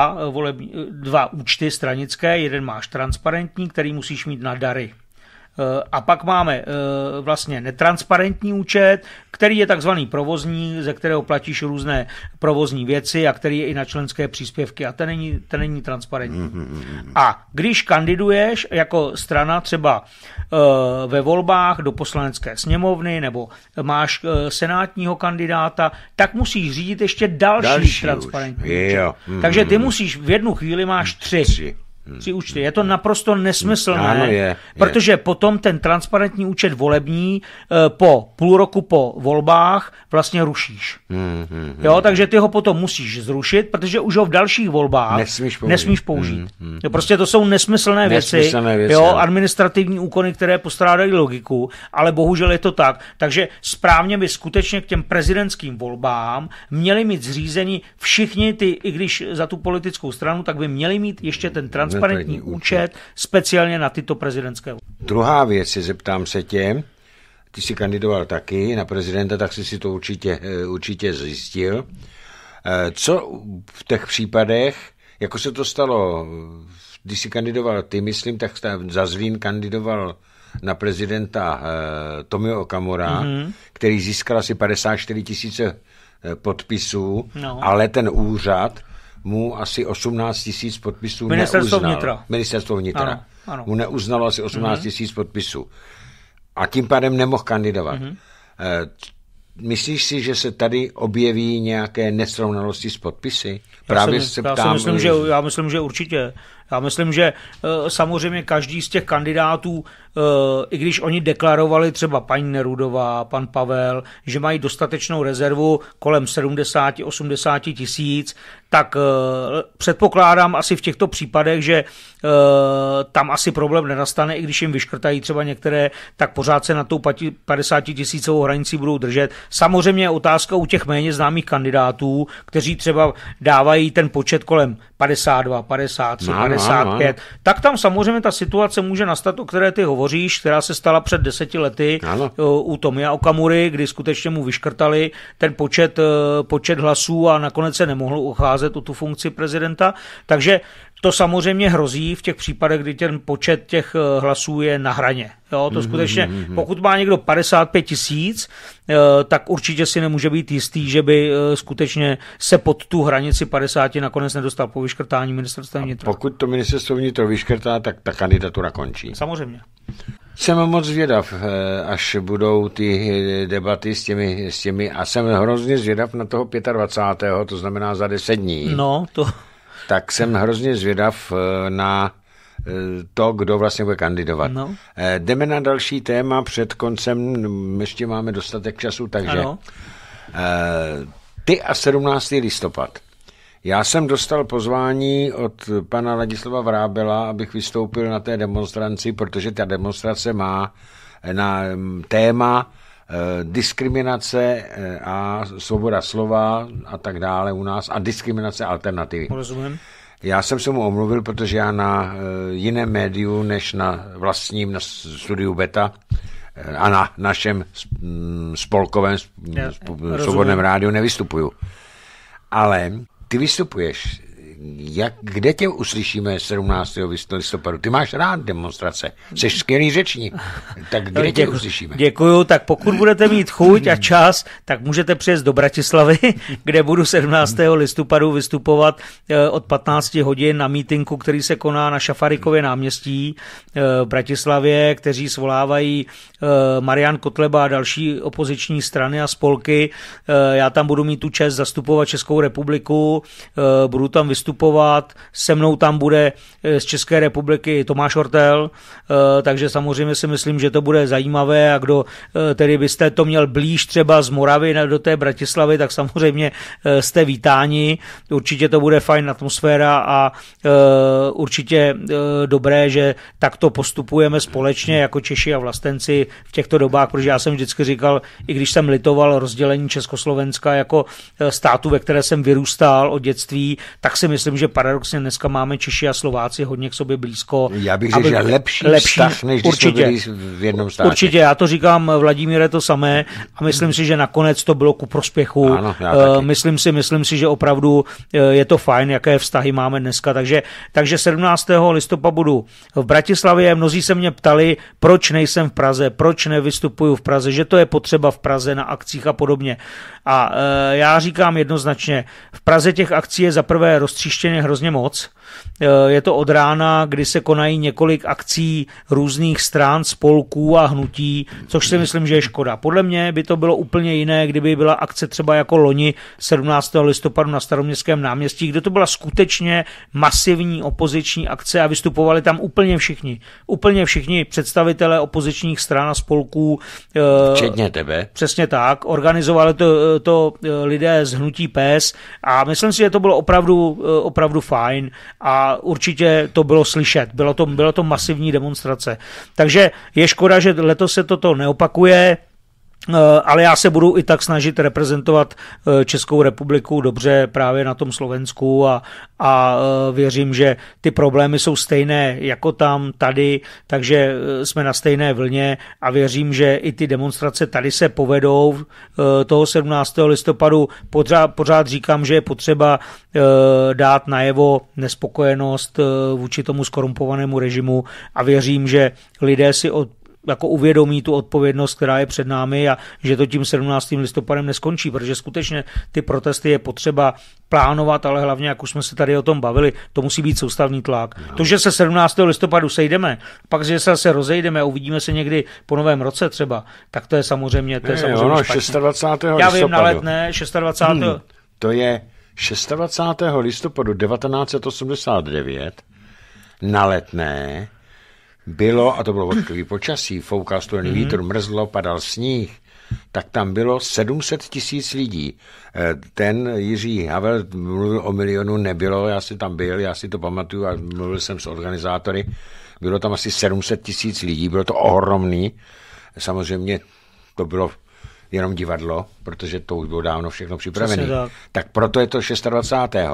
dva účty stranické, jeden máš transparentní, který musíš mít na dary. A pak máme vlastně netransparentní účet, který je takzvaný provozní, ze kterého platíš různé provozní věci a který je i na členské příspěvky a ten není transparentní. A když kandiduješ jako strana třeba ve volbách do poslanecké sněmovny nebo máš senátního kandidáta, tak musíš řídit ještě další transparentní účet. Takže ty musíš, v jednu chvíli máš 3 účty. Je to naprosto nesmyslné, ano, je. Protože potom ten transparentní účet volební po půl roku po volbách vlastně rušíš. Jo, takže ty ho potom musíš zrušit, protože už ho v dalších volbách nesmíš použít. Prostě to jsou nesmyslné věci, jo, administrativní úkony, které postrádají logiku, ale bohužel je to tak. Takže správně by skutečně k těm prezidentským volbám měli mít zřízení všichni ty, i když za tu politickou stranu, tak by měli mít ještě ten transparentní účet speciálně na tyto prezidentské volby. Druhá věc, zeptám se tě, ty jsi kandidoval taky na prezidenta, tak jsi si to určitě zjistil. Co v těch případech, jako se to stalo, když jsi kandidoval ty, myslím, tak za Zlín kandidoval na prezidenta Tomio Okamura, který získal asi 54 000 podpisů, ale ten úřad mu asi 18 000 podpisů neuznal. Ministerstvo vnitra. Ano. Mu neuznalo asi 18 000 podpisů. A tím pádem nemohl kandidovat. Myslíš si, že se tady objeví nějaké nesrovnalosti s podpisy? Já myslím, že určitě. Já myslím, že samozřejmě každý z těch kandidátů, i když oni deklarovali třeba paní Nerudová, pan Pavel, že mají dostatečnou rezervu kolem 70-80 tisíc, tak předpokládám asi v těchto případech, že tam asi problém nenastane, i když jim vyškrtají třeba některé, tak pořád se na tou 50 tisícovou hranici budou držet. Samozřejmě je otázka u těch méně známých kandidátů, kteří třeba dávají ten počet kolem 52, 53, 55, tak tam samozřejmě ta situace může nastat, o které ty hovoříš, která se stala před 10 lety u Tomia Okamury, kdy skutečně mu vyškrtali ten počet hlasů a nakonec se nemohl ucházet o tu funkci prezidenta. Takže to samozřejmě hrozí v těch případech, kdy ten počet těch hlasů je na hraně. Jo, to skutečně, pokud má někdo 55 tisíc, tak určitě si nemůže být jistý, že by skutečně se pod tu hranici 50 nakonec nedostal po vyškrtání ministerstva vnitra. Pokud to ministerstvo vnitra vyškrtá, tak ta kandidatura končí. Samozřejmě. Jsem moc zvědav, až budou ty debaty s těmi a jsem hrozně zvědav na toho 25. to znamená za 10 dní. Tak jsem hrozně zvědav na to, kdo vlastně bude kandidovat. Jdeme na další téma před koncem, ještě máme dostatek času, takže ty a 17. listopad. Já jsem dostal pozvání od pana Ladislava Vrábela, abych vystoupil na té demonstraci, protože ta demonstrace má na téma diskriminace a svoboda slova a tak dále u nás a diskriminace alternativy. Rozumím. Já jsem se mu omluvil, protože já na jiném médiu, než na vlastním, na studiu Beta a na našem spolkovém svobodném rádiu nevystupuju. Ale ty vystupuješ. Kde tě uslyšíme 17. listopadu? Ty máš rád demonstrace. Jsi skvělý řečník. Tak kde tě uslyšíme? Děkuju. Tak pokud budete mít chuť a čas, tak můžete přijet do Bratislavy, kde budu 17. listopadu vystupovat od 15 hodin na mítinku, který se koná na Šafarikově náměstí v Bratislavě, kteří svolávají Marian Kotleba a další opoziční strany a spolky. Já tam budu mít tu čest zastupovat Českou republiku. Budu tam vystupovat vystupovat, se mnou tam bude z České republiky Tomáš Ortel, takže samozřejmě si myslím, že to bude zajímavé a kdo tedy byste to měl blíž třeba z Moravy do té Bratislavy, tak samozřejmě jste vítáni, určitě to bude fajn atmosféra a určitě dobré, že takto postupujeme společně jako Češi a vlastenci v těchto dobách, protože já jsem vždycky říkal, i když jsem litoval rozdělení Československa jako státu, ve které jsem vyrůstal od dětství, tak si myslím, že paradoxně dneska máme Češi a Slováci hodně k sobě blízko. Já bych řekl, že lepší vztah, než když jsme byli v jednom státě. Určitě, já to říkám, Vladimíre, to samé a myslím si, že nakonec to bylo ku prospěchu. Ano, myslím si, že opravdu je to fajn, jaké vztahy máme dneska, takže 17. listopadu budu v Bratislavě. Mnozí se mě ptali, proč nejsem v Praze, proč nevystupuju v Praze, že to je potřeba v Praze na akcích a podobně. A já říkám jednoznačně, v Praze těch akcí je zaprvé roztříštěně hrozně moc. Je to od rána, kdy se konají několik akcí různých stran, spolků a hnutí, což si myslím, že je škoda. Podle mě by to bylo úplně jiné, kdyby byla akce třeba jako loni 17. listopadu na Staroměstském náměstí, kde to byla skutečně masivní opoziční akce a vystupovali tam úplně všichni představitelé opozičních stran a spolků. Včetně tebe. Přesně tak. Organizovali to lidé z hnutí PES a myslím si, že to bylo opravdu fajn a určitě to bylo slyšet. Bylo to masivní demonstrace. Takže je škoda, že letos se toto neopakuje, ale já se budu i tak snažit reprezentovat Českou republiku dobře právě na tom Slovensku a věřím, že ty problémy jsou stejné jako tam, tady, takže jsme na stejné vlně a věřím, že i ty demonstrace tady se povedou toho 17. listopadu. Pořád říkám, že je potřeba dát najevo nespokojenost vůči tomu skorumpovanému režimu a věřím, že lidé si jako uvědomí tu odpovědnost, která je před námi a že to tím 17. listopadem neskončí, protože skutečně ty protesty je potřeba plánovat, ale hlavně, jak už jsme se tady o tom bavili, to musí být soustavný tlak. No. To, že se 17. listopadu sejdeme, pak, že se zase rozejdeme a uvidíme se někdy po novém roce třeba, tak to je samozřejmě špatně. 26. Já vím, na letné, 26. To je 26. listopadu 1989 na Letné bylo, a to bylo ošklivý počasí, foukal studený vítr, mrzlo, padal sníh, tak tam bylo 700 000 lidí. Ten Jiří Havel mluvil o milionu, nebylo, já si tam byl, já si to pamatuju a mluvil jsem s organizátory, bylo tam asi 700 000 lidí, bylo to ohromný, samozřejmě to bylo jenom divadlo, protože to už bylo dávno všechno připravené. Tak proto je to 26.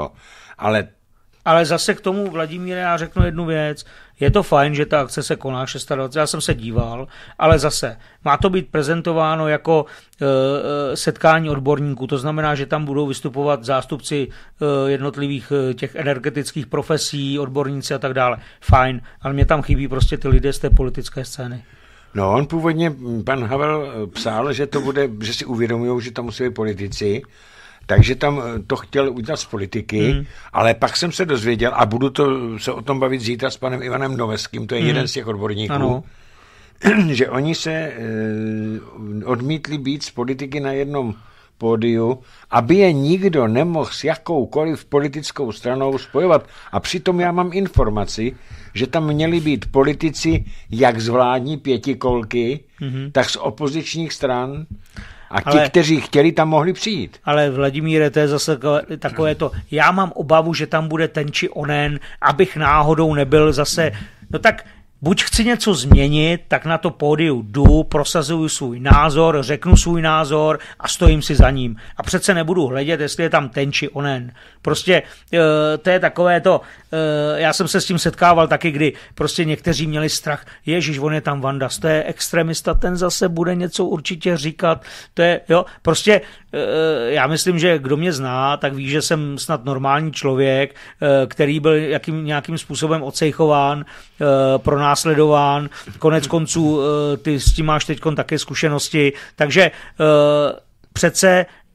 Ale zase k tomu, Vladimíre, já řeknu jednu věc. Je to fajn, že ta akce se koná 26. Já jsem se díval, ale zase má to být prezentováno jako setkání odborníků. To znamená, že tam budou vystupovat zástupci jednotlivých těch energetických profesí, odborníci a tak dále. Fajn, ale mě tam chybí prostě ty lidé z té politické scény. No, on původně, pan Havel psal, že to bude, že si uvědomují, že tam musí být politici, takže tam to chtěl udělat z politiky, ale pak jsem se dozvěděl a budu se o tom bavit zítra s panem Ivanem Noveským, to je jeden z těch odborníků, ano. Že oni se odmítli být z politiky na jednom pódiu, aby je nikdo nemohl s jakoukoliv politickou stranou spojovat. A přitom já mám informaci, že tam měli být politici jak z vládní pětikolky, tak z opozičních stran. A ti, kteří chtěli, tam mohli přijít. Ale Vladimíre, to je zase takové to, já mám obavu, že tam bude ten či onen, abych náhodou nebyl zase, no tak buď chci něco změnit, tak na to pódiu jdu, prosazuju svůj názor, řeknu svůj názor a stojím si za ním. A přece nebudu hledět, jestli je tam ten či onen. Prostě to je takové to, já jsem se s tím setkával taky, kdy prostě někteří měli strach, ježiš, on je tam Vandas, to je extremista, ten zase bude něco určitě říkat, to je, jo, prostě já myslím, že kdo mě zná, tak ví, že jsem snad normální člověk, který byl nějakým způsobem ocejchován, pronásledován, konec konců ty s tím máš teď také zkušenosti, takže přece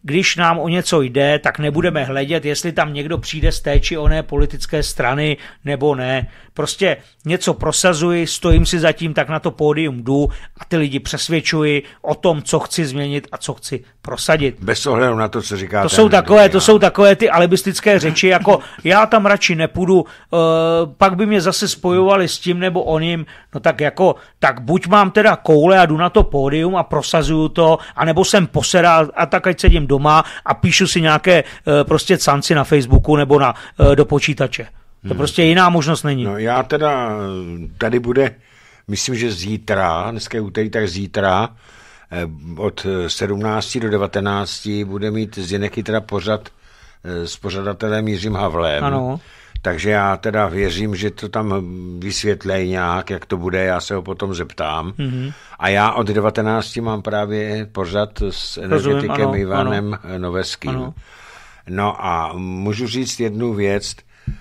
když nám o něco jde, tak nebudeme hledět, jestli tam někdo přijde z té či oné politické strany nebo ne. Prostě něco prosazuji, stojím si zatím, tak na to pódium jdu a ty lidi přesvědčuji o tom, co chci změnit a co chci prosadit. Bez ohledu na to, co říkáte. To jsou takové ty alibistické řeči, jako já tam radši nepůjdu, pak by mě zase spojovali s tím nebo oním, no tak buď mám teda koule a jdu na to pódium a prosazuju to, anebo jsem posedá a tak ať sedím doma a píšu si nějaké prostě canci na Facebooku nebo do počítače. To prostě jiná možnost není. No já teda, tady bude, myslím, že zítra, dneska je úterý, tak zítra od 17 do 19 bude mít Zdeněk Kytara pořad s pořadatelem Jiřím Havlem. Ano. Takže já teda věřím, že to tam vysvětlej nějak, jak to bude, já se ho potom zeptám. Mm-hmm. A já od 19 mám právě pořad s energetikem Ivanem Noveským. Ano. No a můžu říct jednu věc.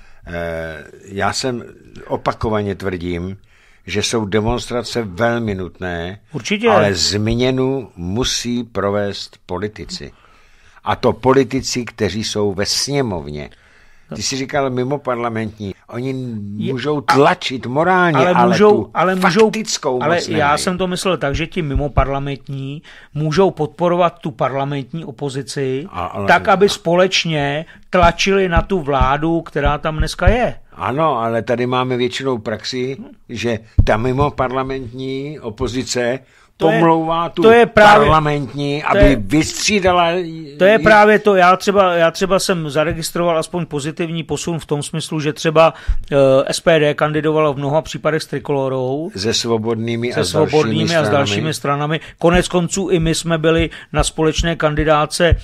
Já jsem opakovaně tvrdím, že jsou demonstrace velmi nutné, určitě, ale změnu musí provést politici. A to politici, kteří jsou ve sněmovně. Ty jsi říkal mimo parlamentní. Oni můžou tlačit morálně, ale faktickou ale moc já jsem to myslel tak, že ti mimo parlamentní můžou podporovat tu parlamentní opozici, tak, aby společně tlačili na tu vládu, která tam dneska je. Ano, ale tady máme většinou praxi, že ta mimo parlamentní opozice pomlouvá tu parlamentní, aby vystřídala. To je právě to, já třeba jsem zaregistroval aspoň pozitivní posun v tom smyslu, že třeba SPD kandidovalo v mnoha případech s Trikolorou. Se svobodnými a s dalšími stranami. Konec konců i my jsme byli na společné kandidáce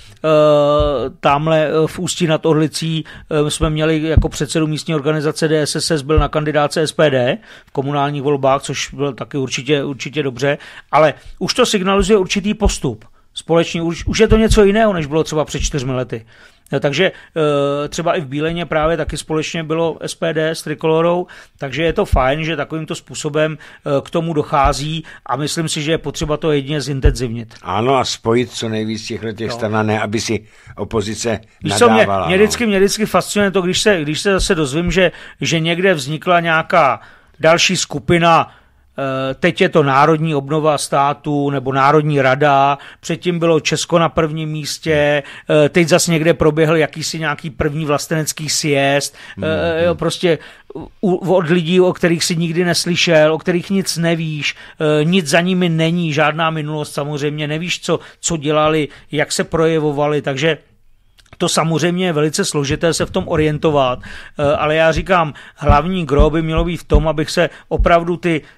tamhle v Ústí nad Orlicí. Jsme měli jako předsedu místní organizace DSSS, byl na kandidáce SPD v komunálních volbách, což byl taky určitě dobře, ale už to signalizuje určitý postup. Společně už je to něco jiného, než bylo třeba před 4 lety. Takže třeba i v Bíleně právě taky společně bylo SPD s Trikolorou, takže je to fajn, že takovýmto způsobem k tomu dochází a myslím si, že je potřeba to jedině zintenzivnit. Ano, a spojit co nejvíc těch stran, ne aby si opozice nadávala. Mě vždycky fascinuje to, když se zase dozvím, že někde vznikla nějaká další skupina. Teď je to Národní obnova státu nebo Národní rada, předtím bylo Česko na prvním místě, teď zase někde proběhl nějaký první vlastenecký sjezd, prostě od lidí, o kterých si nikdy neslyšel, o kterých nic nevíš, nic za nimi není, žádná minulost samozřejmě, nevíš, co dělali, jak se projevovali, takže to samozřejmě je velice složité se v tom orientovat, ale já říkám, hlavní gro by mělo být v tom, abych se opravdu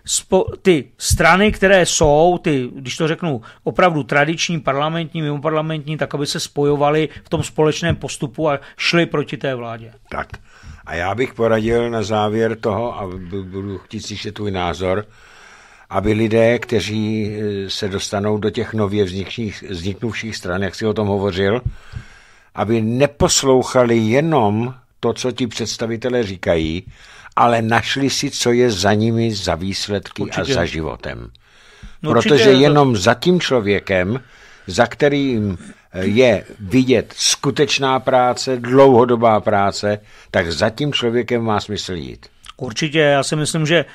ty strany, které jsou, když to řeknu, opravdu tradiční, parlamentní, mimoparlamentní, tak aby se spojovali v tom společném postupu a šli proti té vládě. Tak a já bych poradil na závěr toho, a budu chtít slyšet tvůj názor, aby lidé, kteří se dostanou do těch nově vzniknuvších stran, jak jsi o tom hovořil, aby neposlouchali jenom to, co ti představitelé říkají, ale našli si, co je za nimi, za výsledky a za životem. Protože jenom za tím člověkem, za kterým je vidět skutečná práce, dlouhodobá práce, tak za tím člověkem má smysl jít. Určitě, já si myslím, že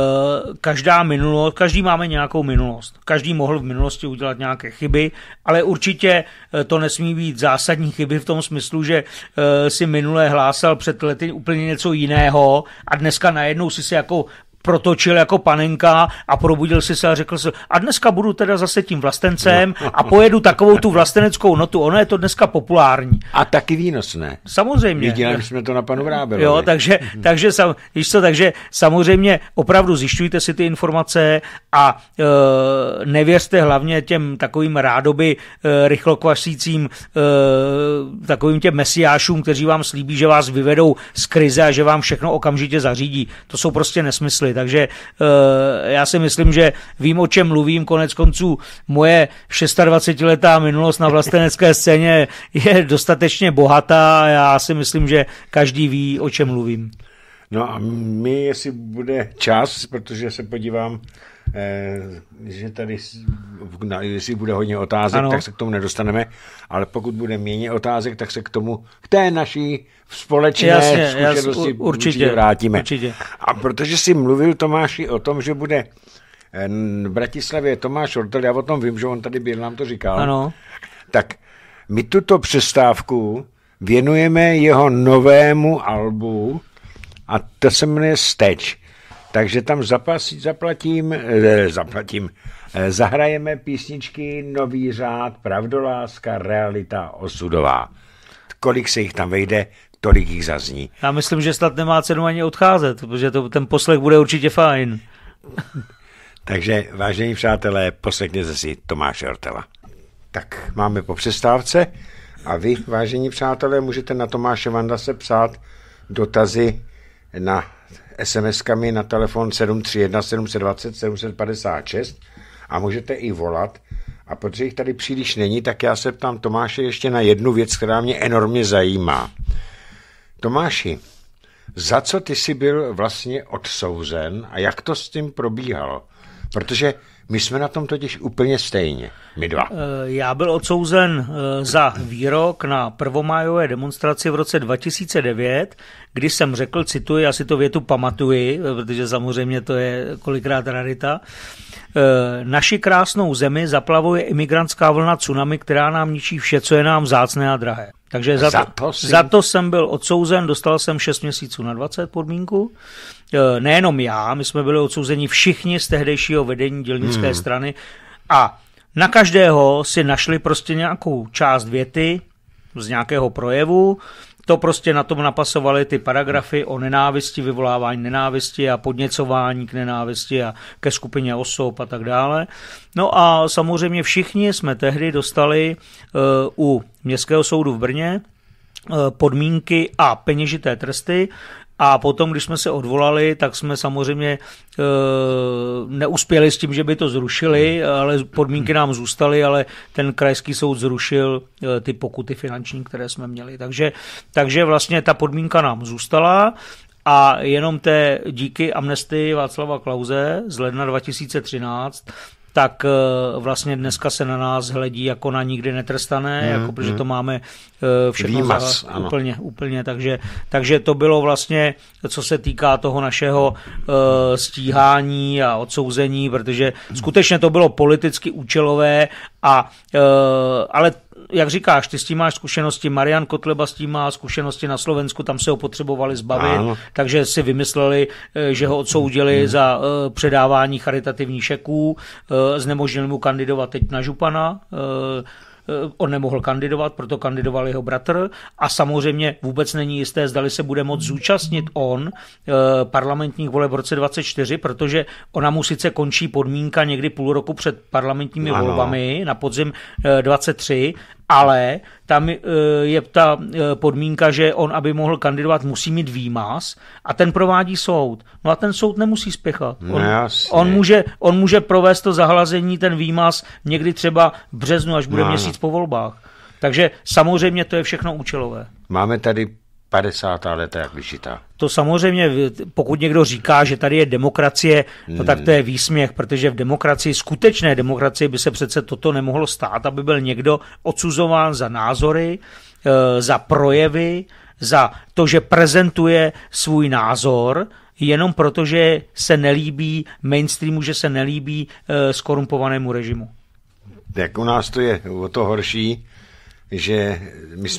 každý máme nějakou minulost. Každý mohl v minulosti udělat nějaké chyby, ale určitě to nesmí být zásadní chyby v tom smyslu, že si minule hlásal před lety úplně něco jiného a dneska najednou si jako protočil jako panenka a probudil si se a řekl si, a dneska budu teda zase tím vlastencem a pojedu takovou tu vlasteneckou notu. Ono je to dneska populární. A taky výnosné. Samozřejmě. Dělali jsme to na panu Vrábelovi. Jo, takže samozřejmě opravdu zjišťujte si ty informace a nevěřte hlavně těm takovým rádoby rychlokvašícím takovým těm mesiášům, kteří vám slíbí, že vás vyvedou z krize a že vám všechno okamžitě zařídí. To jsou prostě nesmysly. Takže já si myslím, že vím, o čem mluvím. Konec konců moje 26letá minulost na vlastenecké scéně je dostatečně bohatá a já si myslím, že každý ví, o čem mluvím. No a my, jestli bude čas, protože se podívám že tady, jestli bude hodně otázek, tak se k tomu nedostaneme, ale pokud bude méně otázek, tak se k té naší společné zkušenosti určitě vrátíme. Určitě. A protože jsi mluvil, Tomáši, o tom, že bude v Bratislavě Tomáš Ortel, já o tom vím, že on tady byl, nám to říkal, ano. Tak my tuto přestávku věnujeme jeho novému albu a to se jmenuje Steč. Takže tam zahrajeme písničky Nový řád, Pravdoláska, Realita, Osudová. Kolik se jich tam vejde, tolik jich zazní. Já myslím, že snad nemá cenu ani odcházet, protože ten poslech bude určitě fajn. Takže, vážení přátelé, poslechněte si Tomáše Ortela. Tak máme po přestávce a vy, vážení přátelé, můžete na Tomáše Vandase psát dotazy na SMS-kami na telefon 731 720 756 a můžete i volat. A protože jich tady příliš není, tak já se ptám Tomáše ještě na jednu věc, která mě enormně zajímá. Tomáši, za co ty jsi byl vlastně odsouzen a jak to s tím probíhalo? Protože my jsme na tom totiž úplně stejně, my dva. Já byl odsouzen za výrok na prvomájové demonstraci v roce 2009, kdy jsem řekl, cituji, já si to větu pamatuji, protože samozřejmě to je kolikrát rarita, naši krásnou zemi zaplavuje imigrantská vlna tsunami, která nám ničí vše, co je nám vzácné a drahé. Takže za to jsem byl odsouzen, dostal jsem 6 měsíců na 20 podmínku. Nejenom já, my jsme byli odsouzeni všichni z tehdejšího vedení dělnické strany a na každého si našli prostě nějakou část věty z nějakého projevu, to prostě na tom napasovaly ty paragrafy o nenávisti, vyvolávání nenávisti a podněcování k nenávisti a ke skupině osob a tak dále. No a samozřejmě všichni jsme tehdy dostali u Městského soudu v Brně podmínky a peněžité tresty. A potom, když jsme se odvolali, tak jsme samozřejmě neuspěli s tím, že by to zrušili, ale podmínky nám zůstaly, ale ten krajský soud zrušil ty pokuty finanční, které jsme měli. Takže vlastně ta podmínka nám zůstala a jenom díky amnestii Václava Klause z ledna 2013 tak vlastně dneska se na nás hledí jako na nikdy netrestané, protože to máme všechno výmaz, úplně, takže to bylo vlastně, co se týká toho našeho stíhání a odsouzení, protože skutečně to bylo politicky účelové, ale jak říkáš, ty s tím máš zkušenosti, Marian Kotleba s tím má zkušenosti na Slovensku, tam se ho potřebovali zbavit, takže si vymysleli, že ho odsoudili za předávání charitativních šeků, znemožnili mu kandidovat teď na župana, on nemohl kandidovat, proto kandidoval jeho bratr a samozřejmě vůbec není jisté, zdali se bude moct zúčastnit on parlamentních voleb v roce 2024, protože ona mu sice končí podmínka někdy půl roku před parlamentními volbami na podzim 2023, ale tam je ta podmínka, že on, aby mohl kandidovat, musí mít výmaz a ten provádí soud. No a ten soud nemusí spěchat. On může provést to zahlazení, ten výmaz někdy třeba v březnu, až bude měsíc po volbách. Takže samozřejmě to je všechno účelové. Máme tady 50. leta jak vyšitá. To samozřejmě, pokud někdo říká, že tady je demokracie, no tak to je výsměch, protože v demokracii, skutečné demokracii by se přece toto nemohlo stát, aby byl někdo odsuzován za názory, za projevy, za to, že prezentuje svůj názor, jenom proto, že se nelíbí mainstreamu, že se nelíbí skorumpovanému režimu. Jak u nás to je o to horší, že my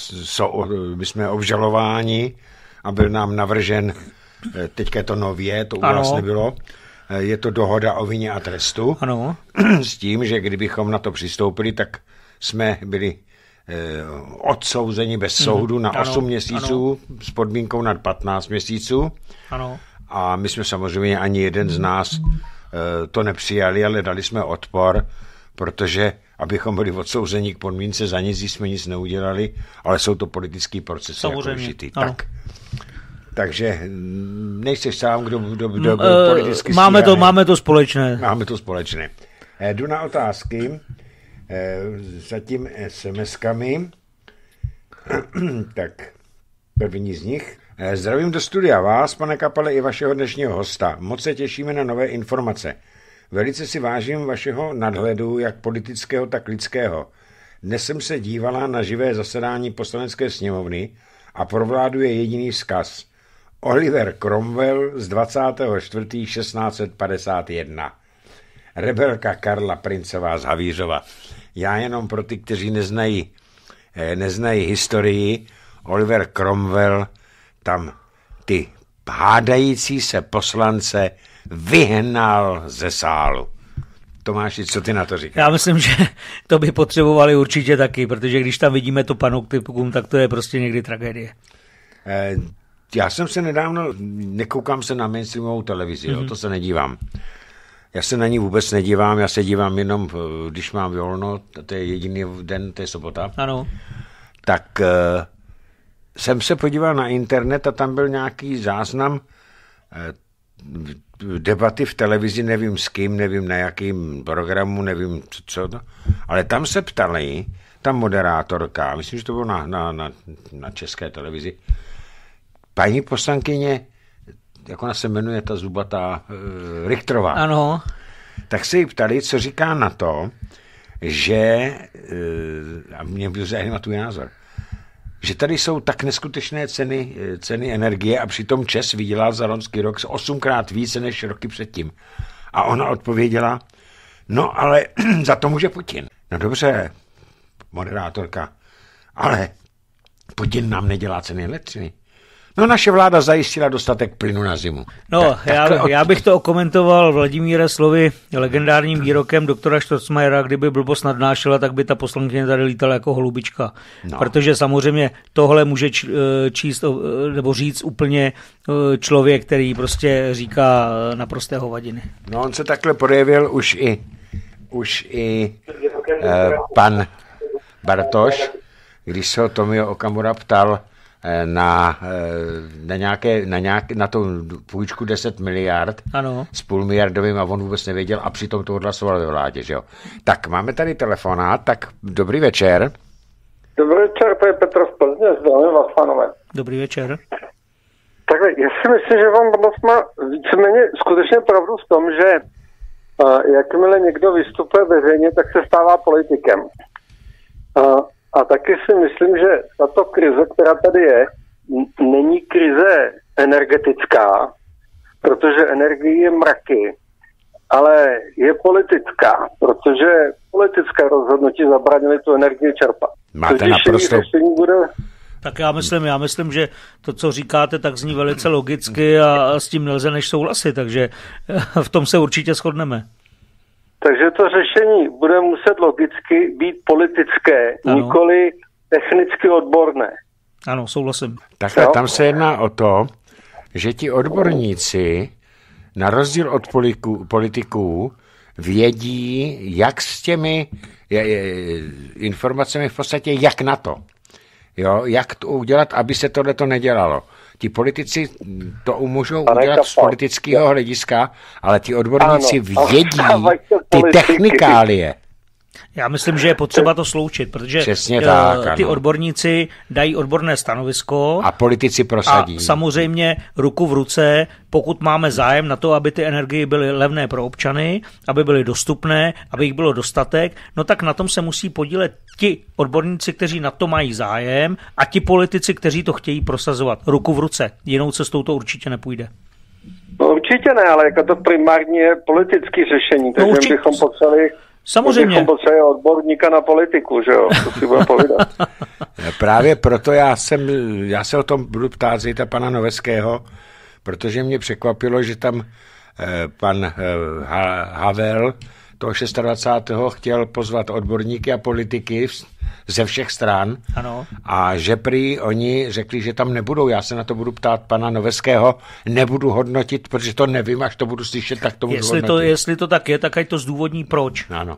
jsme obžalováni a byl nám navržen, teďka je to nově, to u nás nebylo, je to dohoda o vině a trestu. Ano. S tím, že kdybychom na to přistoupili, tak jsme byli odsouzeni bez soudu na 8 měsíců s podmínkou nad 15 měsíců. Ano. A my jsme samozřejmě ani jeden z nás to nepřijali, ale dali jsme odpor, protože abychom byli odsouzeni k podmínce za nic, jsme nic neudělali, ale jsou to politický procesy jako určitý. Takže nejseš sám, kdo politicky stíhaný. Máme to společné. Máme to společné. Jdu na otázky zatím SMS-kami. Tak první z nich. Zdravím do studia vás, pane Kapale, i vašeho dnešního hosta. Moc se těšíme na nové informace. Velice si vážím vašeho nadhledu, jak politického, tak lidského. Dnes jsem se dívala na živé zasedání Poslanecké sněmovny a pro vládu je jediný vzkaz. Oliver Cromwell z 24.1651. Rebelka Karla Princová z Havířova. Já jenom pro ty, kteří neznají historii, Oliver Cromwell tam ty hádající se poslance vyhnal ze sálu. Tomáši, co ty na to říkáš? Já myslím, že to by potřebovali určitě taky, protože když tam vidíme to panoptikum, tak to je prostě někdy tragédie. Já jsem se nedávno, nekoukám se na mainstreamovou televizi, to se nedívám. Já se na ní vůbec nedívám, já se dívám jenom, když mám volno, to je jediný den, to je sobota. Ano. Tak jsem se podíval na internet a tam byl nějaký záznam debaty v televizi, nevím s kým, nevím na jakým programu, nevím co to, ale tam se ptali, ta moderátorka, myslím, že to bylo na české televizi, paní poslankyně, jak ona se jmenuje, ta zubatá Richtrová. Ano. Tak se jí ptali, co říká na to, že, a mě byl zajímavý tvůj názor, že tady jsou tak neskutečné ceny energie a přitom ČEZ vydělal za loňský rok 8krát více než roky předtím. A ona odpověděla, no ale za to může Putin. No dobře, moderátorka, ale Putin nám nedělá ceny elektřiny. No naše vláda zajistila dostatek plynu na zimu. No, já bych to okomentoval Vladimíre slovy legendárním výrokem doktora Štrosmajera, kdyby blbost nadnášela, tak by ta poslankyně tady lítala jako holubička. No. Protože samozřejmě tohle může číst nebo říct úplně člověk, který prostě říká naprosté hovadiny. No on se takhle projevil už i pan Bartoš, když se ho Tomio Okamura ptal na tu půjčku 10 miliard, ano, s půlmiliardovým a on vůbec nevěděl a přitom to odhlasoval ve vládě, že jo. Tak máme tady telefonát, tak dobrý večer. Dobrý večer, to je Petr z Plzně, zdravím vás, pánové. Dobrý večer. Takhle, já si myslím, že vám má víceméně skutečně pravdu v tom, že jakmile někdo vystupuje veřejně, tak se stává politikem. A taky si myslím, že tato krize, která tady je, není krize energetická, protože energie je mraky, ale je politická, protože politické rozhodnutí zabránili tu energii čerpat. Máte naprosto... Tak já myslím, že to, co říkáte, tak zní velice logicky a s tím nelze než souhlasit, takže v tom se určitě shodneme. Takže to řešení bude muset logicky být politické, ano, nikoli technicky odborné. Ano, souhlasím. Takhle tam se jedná o to, že ti odborníci, na rozdíl od politiků, vědí, jak s těmi informacemi v podstatě, jak na to. Jo, jak to udělat, aby se tohleto nedělalo. Ti politici to můžou udělat z politického hlediska, ale ti odborníci vědí ty technikálie. Já myslím, že je potřeba to sloučit, protože ty odborníci dají odborné stanovisko a politici prosadí. A samozřejmě ruku v ruce, pokud máme zájem na to, aby ty energie byly levné pro občany, aby byly dostupné, aby jich bylo dostatek, no tak na tom se musí podílet ti odborníci, kteří na to mají zájem, a ti politici, kteří to chtějí prosazovat. Ruku v ruce. Jinou cestou to určitě nepůjde. No určitě ne, ale jako to primárně je politické řešení, takže bychom potřebovali... Samozřejmě. Bychom potřebovali odborníka na politiku, že jo, to si budeme povídat. Právě proto já se o tom budu ptát zítra pana Noveského, protože mě překvapilo, že tam pan Havel toho 26. chtěl pozvat odborníky a politiky ze všech stran. Ano. A že prý oni řekli, že tam nebudou. Já se na to budu ptát pana Noveského, nebudu hodnotit, protože to nevím, až to budu slyšet, tak to budu hodnotit. Jestli to tak je, tak ať to zdůvodní proč. Ano.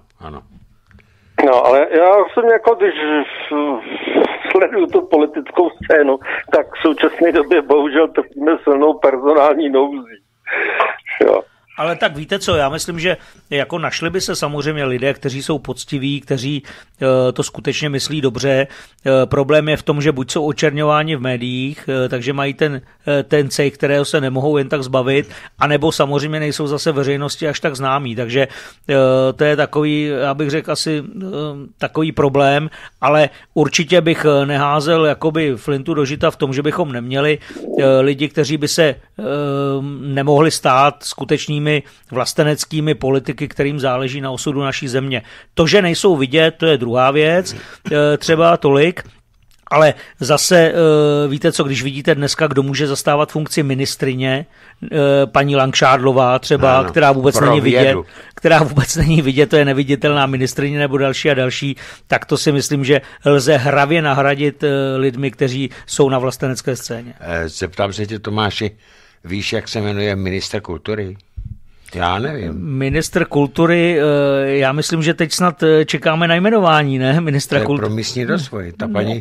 No, ale já jsem jako, když sleduju tu politickou scénu, tak v současné době bohužel trpíme silnou personální nouzí. Jo. Ale tak víte co, já myslím, že jako našli by se samozřejmě lidé, kteří jsou poctiví, kteří to skutečně myslí dobře. Problém je v tom, že buď jsou očerňováni v médiích, takže mají ten cejch, kterého se nemohou jen tak zbavit, anebo samozřejmě nejsou zase veřejnosti až tak známí. Takže to je takový, já bych řekl asi takový problém, ale určitě bych neházel jakoby flintu do žita v tom, že bychom neměli lidi, kteří by se nemohli stát skutečnými vlasteneckými politiky, kterým záleží na osudu naší země. To, že nejsou vidět, to je druhá věc, třeba tolik, ale zase víte co, když vidíte dneska, kdo může zastávat funkci ministryně, paní Langšádlová třeba, ano, která vůbec není vidět, to je neviditelná ministryně nebo další a další, tak to si myslím, že lze hravě nahradit lidmi, kteří jsou na vlastenecké scéně. Zeptám se tě, Tomáši, víš, jak se jmenuje ministr kultury? Já nevím. Ministr kultury, já myslím, že teď snad čekáme na jmenování, ne? Ministra kultury. Pro místní rozvoj. Ta paní...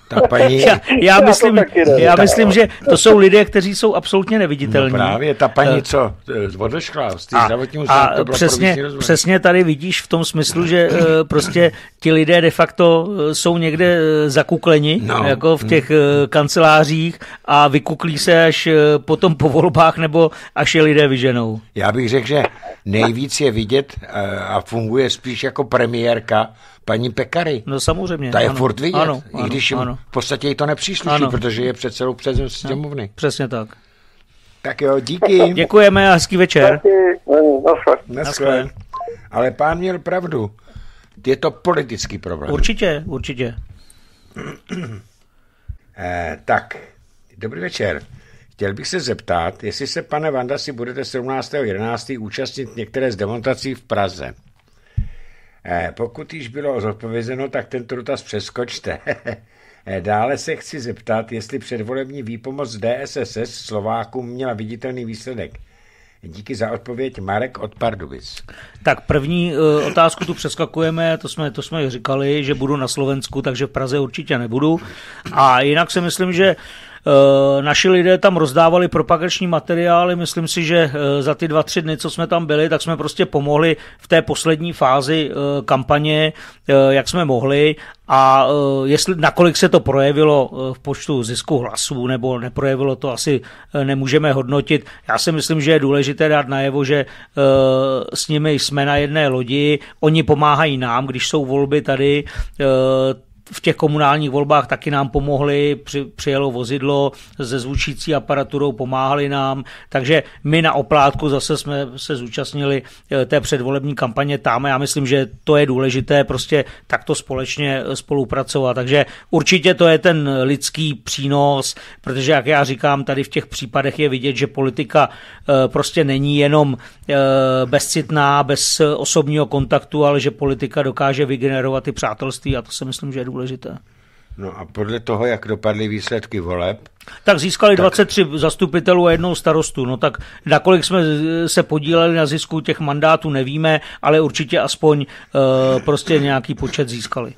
Já myslím, že to jsou lidé, kteří jsou absolutně neviditelní. No právě, ta paní, co odešla z té zdravotního ústavu, to bylo pro místní rozvoj. Přesně tady vidíš v tom smyslu, že prostě ti lidé de facto jsou někde zakukleni, jako v těch kancelářích a vykuklí se až potom po volbách, nebo až je lidé vyženou. Já bych řekl, že nejvíc je vidět a funguje spíš jako premiérka paní Pekary. No samozřejmě. Ta je furt vidět, ano, i když v podstatě jí to nepřísluší, protože je předsedou sněmovny. Přesně tak. Tak jo, díky. Děkujeme a hezký večer. Naschle. Ale pán měl pravdu. Je to politický problém. Určitě. Tak, dobrý večer. Chtěl bych se zeptat, jestli se, pane Vandasi, budete 17.11. účastnit některé z demonstrací v Praze. Pokud již bylo zodpovězeno, tak tento dotaz přeskočte. Dále se chci zeptat, jestli předvolební výpomoc DSSS Slovákům měla viditelný výsledek. Díky za odpověď, Marek od Pardubic. Tak první otázku tu přeskakujeme, to jsme říkali, že budu na Slovensku, takže v Praze určitě nebudu. A jinak si myslím, že naši lidé tam rozdávali propagační materiály, myslím si, že za ty 2-3 dny, co jsme tam byli, tak jsme prostě pomohli v té poslední fázi kampaně, jak jsme mohli, a jestli nakolik se to projevilo v počtu zisku hlasů nebo neprojevilo, to asi nemůžeme hodnotit. Já si myslím, že je důležité dát najevo, že s nimi jsme na jedné lodi, oni pomáhají nám, když jsou volby tady, v těch komunálních volbách taky nám pomohli, přijelo vozidlo se zvučící aparaturou, pomáhali nám, takže my na oplátku zase jsme se zúčastnili té předvolební kampaně tam a já myslím, že to je důležité prostě takto společně spolupracovat, takže určitě to je ten lidský přínos, protože jak já říkám, tady v těch případech je vidět, že politika prostě není jenom bezcitná, bez osobního kontaktu, ale že politika dokáže vygenerovat i přátelství a to si myslím, že je důležité. No a podle toho, jak dopadly výsledky voleb? Tak získali 23 zastupitelů a 1 starostu. No tak nakolik jsme se podíleli na zisku těch mandátů, nevíme, ale určitě aspoň prostě nějaký počet získali.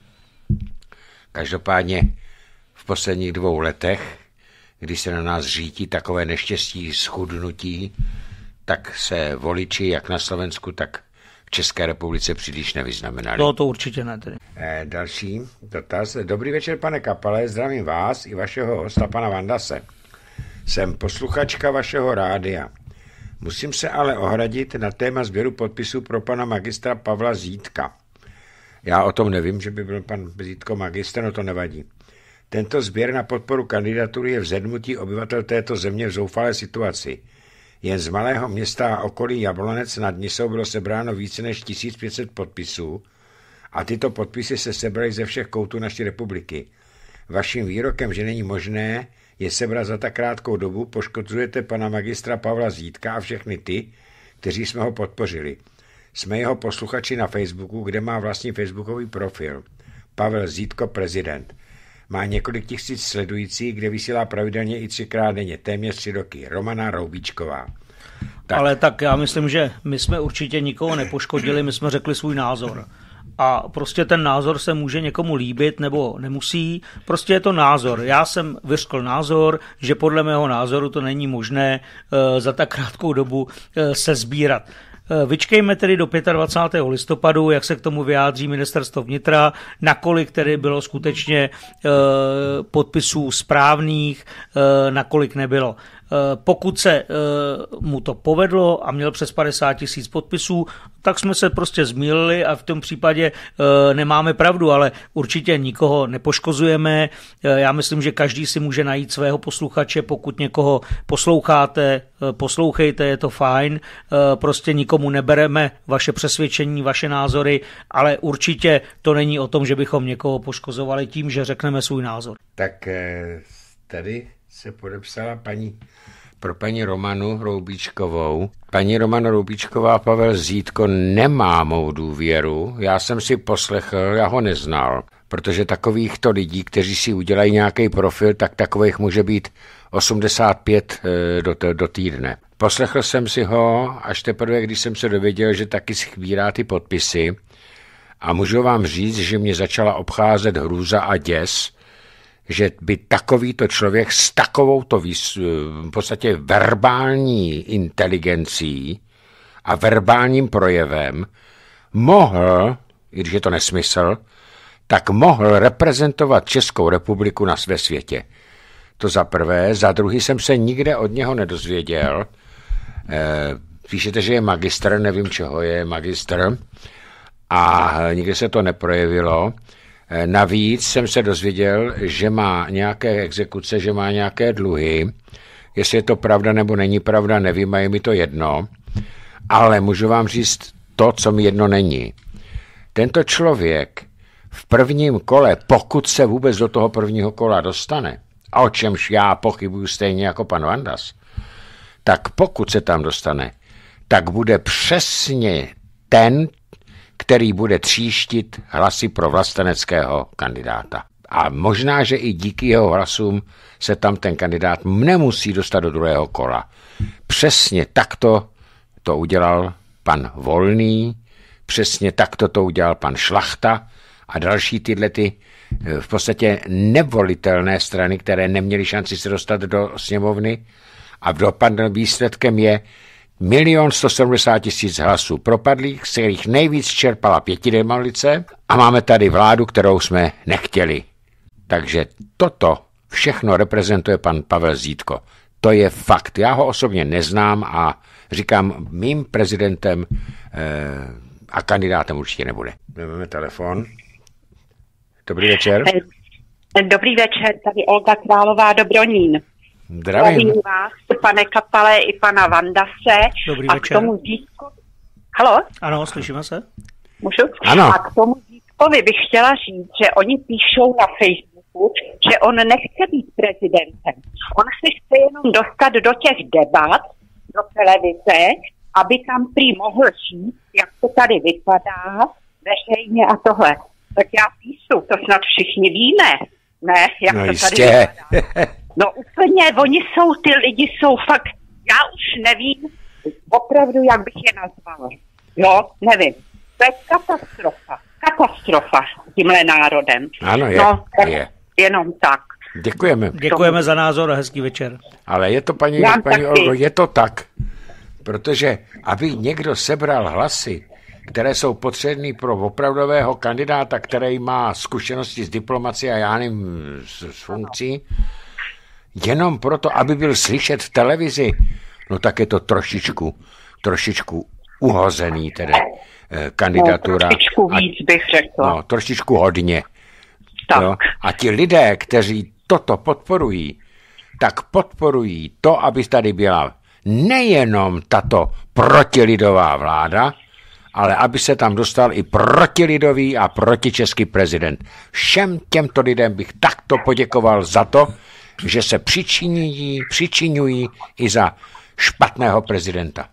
Každopádně v posledních 2 letech, když se na nás řítí takové neštěstí schudnutí, tak se voliči jak na Slovensku, tak v České republice příliš nevyznamenali. To určitě ne tedy. Další dotaz. Dobrý večer, pane Kapale, zdravím vás i vašeho hosta, pana Vandase. Jsem posluchačka vašeho rádia. Musím se ale ohradit na téma sběru podpisů pro pana magistra Pavla Zítka. Já o tom nevím, že by byl pan Zítko magistr, no to nevadí. Tento sběr na podporu kandidatury je vzedmutí obyvatel této země v zoufalé situaci. Jen z malého města a okolí Jablonec nad Nisou bylo sebráno více než 1500 podpisů a tyto podpisy se sebraly ze všech koutů naší republiky. Vaším výrokem, že není možné je sebrat za tak krátkou dobu, poškozujete pana magistra Pavla Zítka a všechny ty, kteří jsme ho podpořili. Jsme jeho posluchači na Facebooku, kde má vlastní facebookový profil. Pavel Zítko, prezident. Má několik tisíc sledujících, kde vysílá pravidelně i 3krát denně, téměř 3 roky. Romana Roubíčková. Tak. Ale tak já myslím, že my jsme určitě nikoho nepoškodili, my jsme řekli svůj názor. a prostě ten názor se může někomu líbit nebo nemusí. Prostě je to názor. Já jsem vyřkl názor, že podle mého názoru to není možné za tak krátkou dobu se sbírat. Vyčkejme tedy do 25. listopadu, jak se k tomu vyjádří ministerstvo vnitra, nakolik tedy bylo skutečně podpisů správných, nakolik nebylo. Pokud se mu to povedlo a měl přes 50 000 podpisů, tak jsme se prostě zmýlili a v tom případě nemáme pravdu, ale určitě nikoho nepoškozujeme. Já myslím, že každý si může najít svého posluchače, pokud někoho posloucháte, poslouchejte, je to fajn. Prostě nikomu nebereme vaše přesvědčení, vaše názory, ale určitě to není o tom, že bychom někoho poškozovali tím, že řekneme svůj názor. Tak tady se podepsala pro paní Romanu Roubíčkovou. Paní Romana Roubíčková, Pavel Zítko nemá mou důvěru. Já jsem si poslechl, já ho neznal, protože takovýchto lidí, kteří si udělají nějaký profil, tak takových může být 85 do týdne. Poslechl jsem si ho až teprve, když jsem se dověděl, že taky sbírá ty podpisy a můžu vám říct, že mě začala obcházet hrůza a děs, že by takovýto člověk s takovouto v podstatě verbální inteligencí a verbálním projevem mohl, i když je to nesmysl, tak mohl reprezentovat Českou republiku ve světě. To za prvé. Za druhý jsem se nikde od něho nedozvěděl. Píšete, že je magistr, nevím, čeho je magistr, a nikde se to neprojevilo. Navíc jsem se dozvěděl, že má nějaké exekuce, že má nějaké dluhy. Jestli je to pravda nebo není pravda, nevím, a je mi to jedno. Ale můžu vám říct to, co mi jedno není. Tento člověk v prvním kole, pokud se vůbec do toho prvního kola dostane, a o čemž já pochybuju stejně jako pan Vandas, tak pokud se tam dostane, tak bude přesně ten, který bude tříštit hlasy pro vlasteneckého kandidáta. A možná, že i díky jeho hlasům se tam ten kandidát nemusí dostat do druhého kola. Přesně takto to udělal pan Volný, přesně takto to udělal pan Šlachta a další tyhle v podstatě nevolitelné strany, které neměly šanci se dostat do sněmovny, a dopadným výsledkem je 1 170 000 hlasů propadlých, z kterých nejvíc čerpala pětidemolice, a máme tady vládu, kterou jsme nechtěli. Takže toto všechno reprezentuje pan Pavel Zítko. To je fakt. Já ho osobně neznám a říkám, mým prezidentem a kandidátem určitě nebude. Máme telefon. Dobrý večer. Dobrý večer, tady Olga Králová, Dobronín. Zdravím vás, pane Kapale i pana Vandase. Dobrý a večer. K tomu Zítko... Halo? Ano, slyšíme se. Můžu? Ano. A k tomu Zítkovi bych chtěla říct, že oni píšou na Facebooku, že on nechce být prezidentem. On se chce jenom dostat do těch debat, do televize, aby tam prý mohl říct, jak to tady vypadá, veřejně a tohle. Tak já píšu, to snad všichni víme, ne? Jak no to jistě. tady vypadá. No úplně, ty lidi jsou fakt, já už nevím opravdu, jak bych je nazval. Jo, nevím. To je katastrofa s tímhle národem. Ano, je. No, je. Jenom tak. Děkujeme. Děkujeme za názor a hezký večer. Ale je to, paní Olgo, je to tak. Protože aby někdo sebral hlasy, které jsou potřebné pro opravdového kandidáta, který má zkušenosti z diplomacie a já nevím, z funkcí, jenom proto, aby byl slyšet v televizi, no tak je to trošičku uhozený, tedy kandidatura. No, trošičku víc bych řekla. No, trošičku hodně. Tak. Jo? A ti lidé, kteří toto podporují, tak podporují to, aby tady byla nejenom tato protilidová vláda, ale aby se tam dostal i protilidový a protičeský prezident. Všem těmto lidem bych takto poděkoval za to, že se přičiňují i za špatného prezidenta.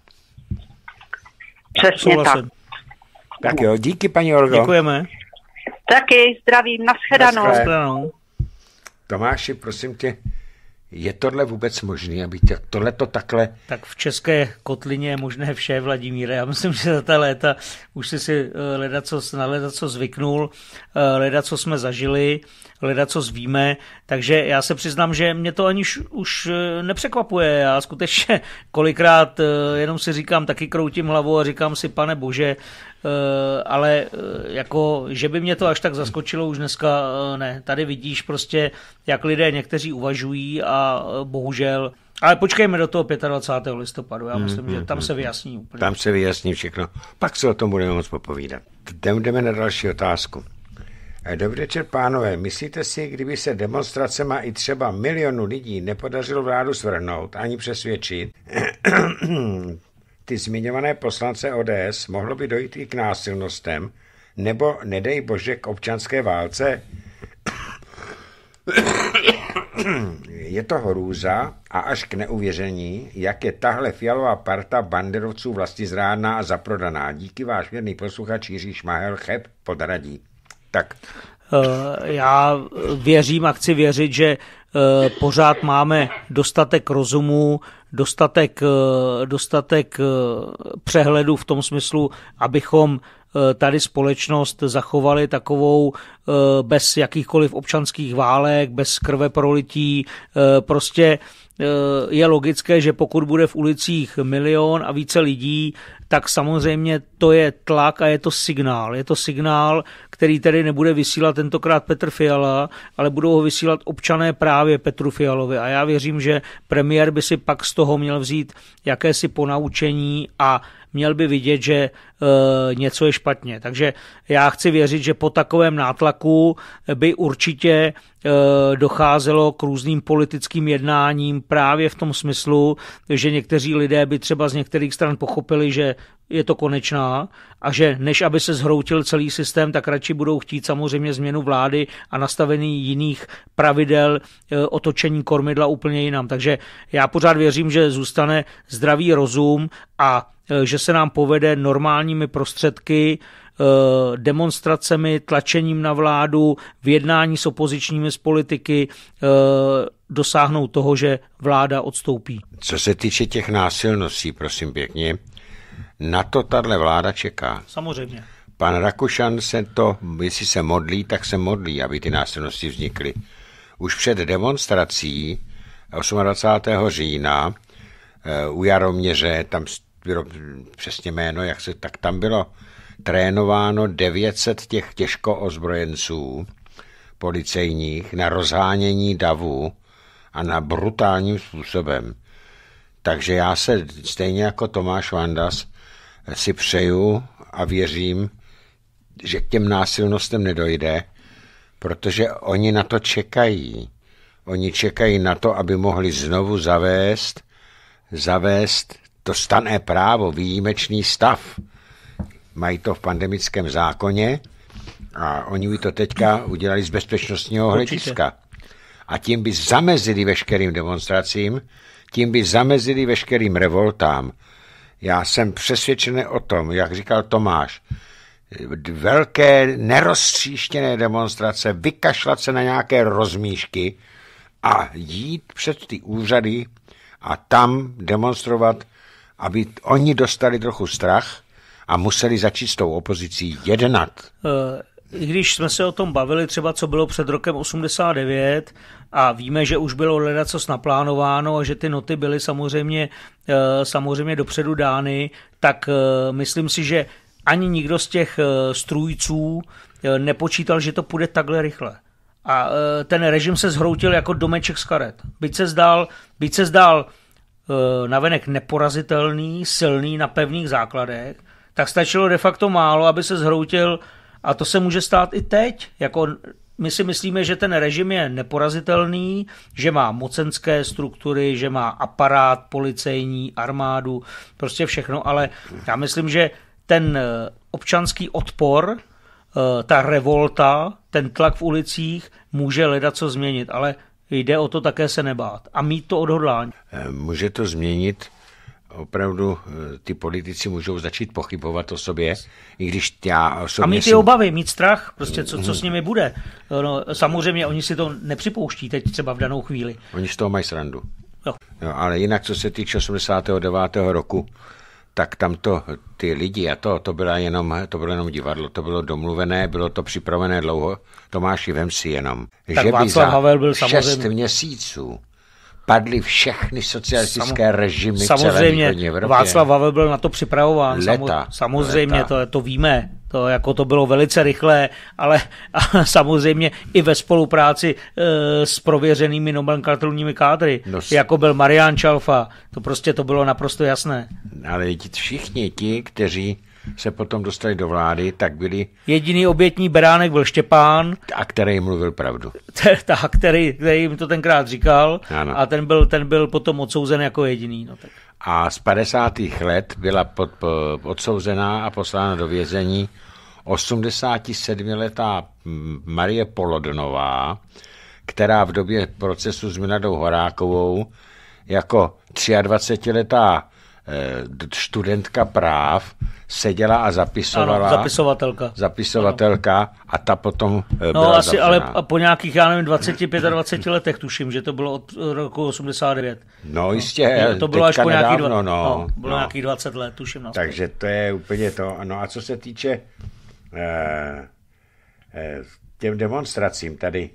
Přesně tak. Tak jo, díky, paní Olgo. Děkujeme. Taky zdravím, nashledanou. Nashledanou. Tomáši, prosím tě, Je tohle vůbec možné, aby tohleto takhle... Tak v české kotlině je možné vše, Vladimíre. Já myslím, že za ta léta už si na ledacos zvyknul, ledacos jsme zažili, ledacos víme, takže já se přiznám, že mě to ani už nepřekvapuje. Já skutečně kolikrát jenom si říkám, taky kroutím hlavou a říkám si, pane bože, ale jako, že by mě to až tak zaskočilo už dneska ne. Tady vidíš prostě, jak lidé někteří uvažují a bohužel, ale počkejme do toho 25. listopadu, já myslím, že tam se vyjasní úplně. Tam se vyjasní všechno, pak se o tom budeme moc popovídat. Jdeme na další otázku. Dobrý večer, pánové. Myslíte si, kdyby se demonstracema i třeba milionu lidí nepodařilo vládu svrhnout ani přesvědčit ty zmiňované poslance ODS, mohlo by dojít i k násilnostem, nebo nedej bože k občanské válce? Je to hrůza a až k neuvěření, jak je tahle Fialová parta banderovců vlastizrádná a zaprodaná. Díky, váš věrný posluchač Jiří Šmahel, Cheb, Podradí. Tak. Já věřím a chci věřit, že pořád máme dostatek rozumu, dostatek přehledu v tom smyslu, abychom tady společnost zachovali takovou bez jakýchkoliv občanských válek, bez krve prolití. Prostě je logické, že pokud bude v ulicích 1 milion a více lidí, tak samozřejmě to je tlak a je to signál. Je to signál, který tedy nebude vysílat tentokrát Petr Fiala, ale budou ho vysílat občané právě Petru Fialovi. A já věřím, že premiér by si pak z toho měl vzít jakési ponaučení a měl by vidět, že něco je špatně. Takže já chci věřit, že po takovém nátlaku by určitě docházelo k různým politickým jednáním právě v tom smyslu, že někteří lidé by třeba z některých stran pochopili, že je to konečná a že než aby se zhroutil celý systém, tak radši budou chtít samozřejmě změnu vlády a nastavení jiných pravidel, otočení kormidla úplně jinam. Takže já pořád věřím, že zůstane zdravý rozum a že se nám povede normálními prostředky, demonstracemi, tlačením na vládu, v jednání s opozičními politiky dosáhnout toho, že vláda odstoupí. Co se týče těch násilností, prosím pěkně, na to tahle vláda čeká. Samozřejmě. Pan Rakušan se to, jestli se modlí, tak se modlí, aby ty násilnosti vznikly. Už před demonstrací 28. října u Jaroměře, tam bylo přesně jméno, tak tam bylo trénováno 900 těch těžko ozbrojenců policejních na rozhánění davu a na brutálním způsobem. Takže já se stejně jako Tomáš Vandas si přeju a věřím, že k těm násilnostem nedojde, protože oni na to čekají. Oni čekají na to, aby mohli znovu zavést to stanné právo, výjimečný stav. Mají to v pandemickém zákoně a oni by to teďka udělali z bezpečnostního hlediska. A tím by zamezili veškerým demonstracím, tím by zamezili veškerým revoltám. Já jsem přesvědčený o tom, jak říkal Tomáš, velké neroztříštěné demonstrace, vykašlat se na nějaké rozmíšky a jít před ty úřady a tam demonstrovat, aby oni dostali trochu strach a museli začít s tou opozicí jednat. I když jsme se o tom bavili třeba, co bylo před rokem 89 a víme, že už bylo ledacos naplánováno a že ty noty byly samozřejmě dopředu dány, tak myslím si, že ani nikdo z těch strůjců nepočítal, že to půjde takhle rychle. A ten režim se zhroutil jako domeček z karet. Byť se zdál navenek neporazitelný, silný na pevných základech, tak stačilo de facto málo, aby se zhroutil. A to se může stát i teď. Jako my si myslíme, že ten režim je neporazitelný, že má mocenské struktury, že má aparát policejní, armádu, prostě všechno, ale já myslím, že ten občanský odpor, ta revolta, ten tlak v ulicích může ledacos změnit, ale jde o to také se nebát a mít to odhodlání. Může to změnit opravdu ty politici můžou začít pochybovat o sobě, i když já osobně... A mít ty obavy, mít strach, prostě co s nimi bude. No, samozřejmě oni si to nepřipouští teď třeba v danou chvíli. Oni z toho mají srandu. Jo. No, ale jinak, co se týče 89. roku, tak tam ty lidi a to bylo jenom divadlo, to bylo domluvené, bylo to připravené dlouho. Tomáši, vem si jenom, tak že by Václav za Havel byl 6 měsíců padly všechny socialistické režimy v celé východní Evropě. Václav Havel byl na to připravován. Samozřejmě, to víme. To bylo velice rychlé, ale samozřejmě i ve spolupráci s prověřenými nomenklaturními kádry, jako byl Marián Čalfa. To bylo naprosto jasné. Ale všichni ti, kteří se potom dostali do vlády, tak byli... Jediný obětní beránek byl Štěpán. A který mluvil pravdu. který jim to tenkrát říkal. Ano. A ten byl potom odsouzen jako jediný. No tak. A z 50. let byla odsouzená a poslána do vězení 87letá Marie Polodnová, která v době procesu s Miladou Horákovou jako 23letá studentka práv seděla a zapisovala. Ano, zapisovatelka. A ta potom byla asi, zavřená. Ale po nějakých, 25 letech tuším, že to bylo od roku 89. No jistě, to bylo až po nedávno, nějakých 20 let, tuším. Naspět. Takže to je úplně to. No a co se týče těm demonstracím, tady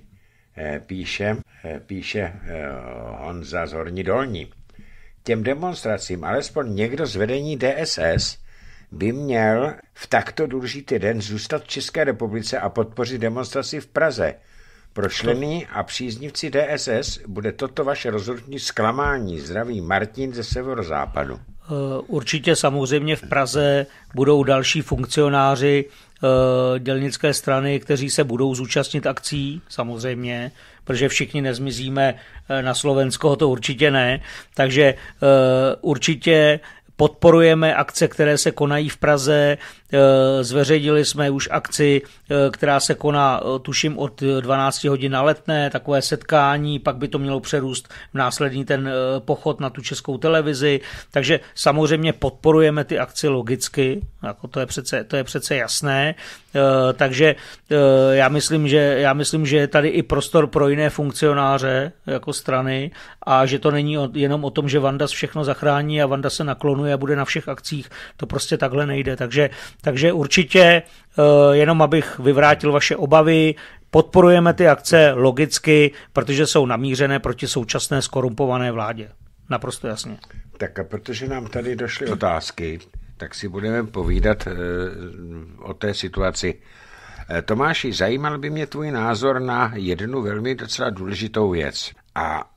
píše Honza z Horní Dolní. Těm demonstracím alespoň někdo z vedení DSS by měl v takto důležitý den zůstat v České republice a podpořit demonstraci v Praze. Pro členy a příznivci DSS bude toto vaše rozhodnutí zklamání. Zdraví Martin ze Severozápadu. Určitě samozřejmě v Praze budou další funkcionáři dělnické strany, kteří se budou zúčastnit akcí, samozřejmě, protože všichni nezmizíme na Slovensko, to určitě ne. Takže určitě podporujeme akce, které se konají v Praze. Zveřejnili jsme už akci, která se koná, tuším, od 12 hodin na Letné, takové setkání, pak by to mělo přerůst v následný ten pochod na tu Českou televizi. Takže samozřejmě podporujeme ty akce logicky, jako to je přece jasné. Takže já myslím, že je tady i prostor pro jiné funkcionáře jako strany a že to není jenom o tom, že Vanda všechno zachrání a Vanda se naklonuje a bude na všech akcích. To prostě takhle nejde. Takže určitě, jenom abych vyvrátil vaše obavy, podporujeme ty akce logicky, protože jsou namířené proti současné skorumpované vládě. Naprosto jasně. Tak a protože nám tady došly otázky, tak si budeme povídat o té situaci. Tomáši, zajímal by mě tvůj názor na jednu velmi docela důležitou věc. A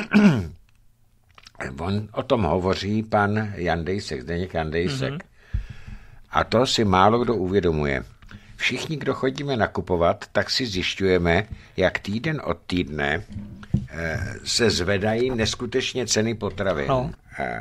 on o tom hovoří pan Zdeněk Jandejsek. A to si málo kdo uvědomuje. Všichni, kdo chodíme nakupovat, tak si zjišťujeme, jak týden od týdne se zvedají neskutečně ceny potravin. No.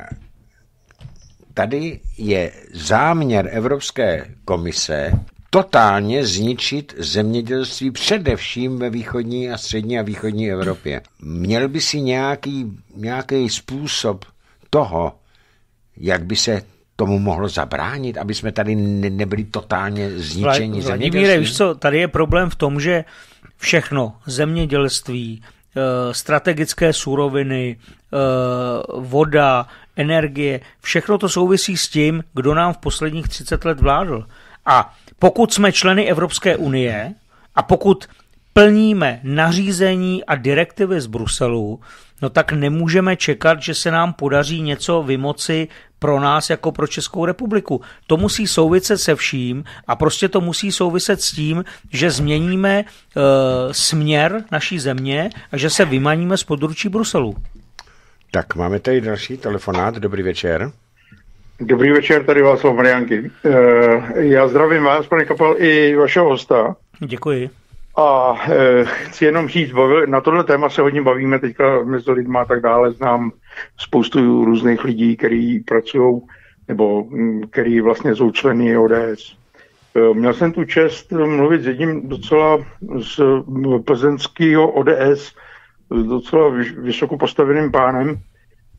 Tady je záměr Evropské komise totálně zničit zemědělství především ve východní a střední a východní Evropě. Měl by si nějaký způsob toho, jak by se tomu mohlo zabránit, aby jsme tady nebyli totálně zničeni zemědělství? Víš co, tady je problém v tom, že všechno, zemědělství, strategické suroviny, voda, energie, všechno to souvisí s tím, kdo nám v posledních 30 let vládl. A pokud jsme členy Evropské unie a pokud plníme nařízení a direktivy z Bruselu, no tak nemůžeme čekat, že se nám podaří něco vymoci pro nás jako pro Českou republiku. To musí souviset se vším a prostě to musí souviset s tím, že změníme směr naší země a že se vymaníme z područí Bruselu. Tak máme tady další telefonát. Dobrý večer. Dobrý večer, tady Václav Mariánky. Já zdravím vás, pane Kapal, i vašeho hosta. Děkuji. A chci jenom říct, na tohle téma se hodně bavíme teďka mezi lidmi a tak dále. Znám spoustu různých lidí, kteří pracují nebo kteří vlastně jsou členy ODS. Měl jsem tu čest mluvit s jedním docela z plzeňského ODS, docela vysoko postaveným pánem,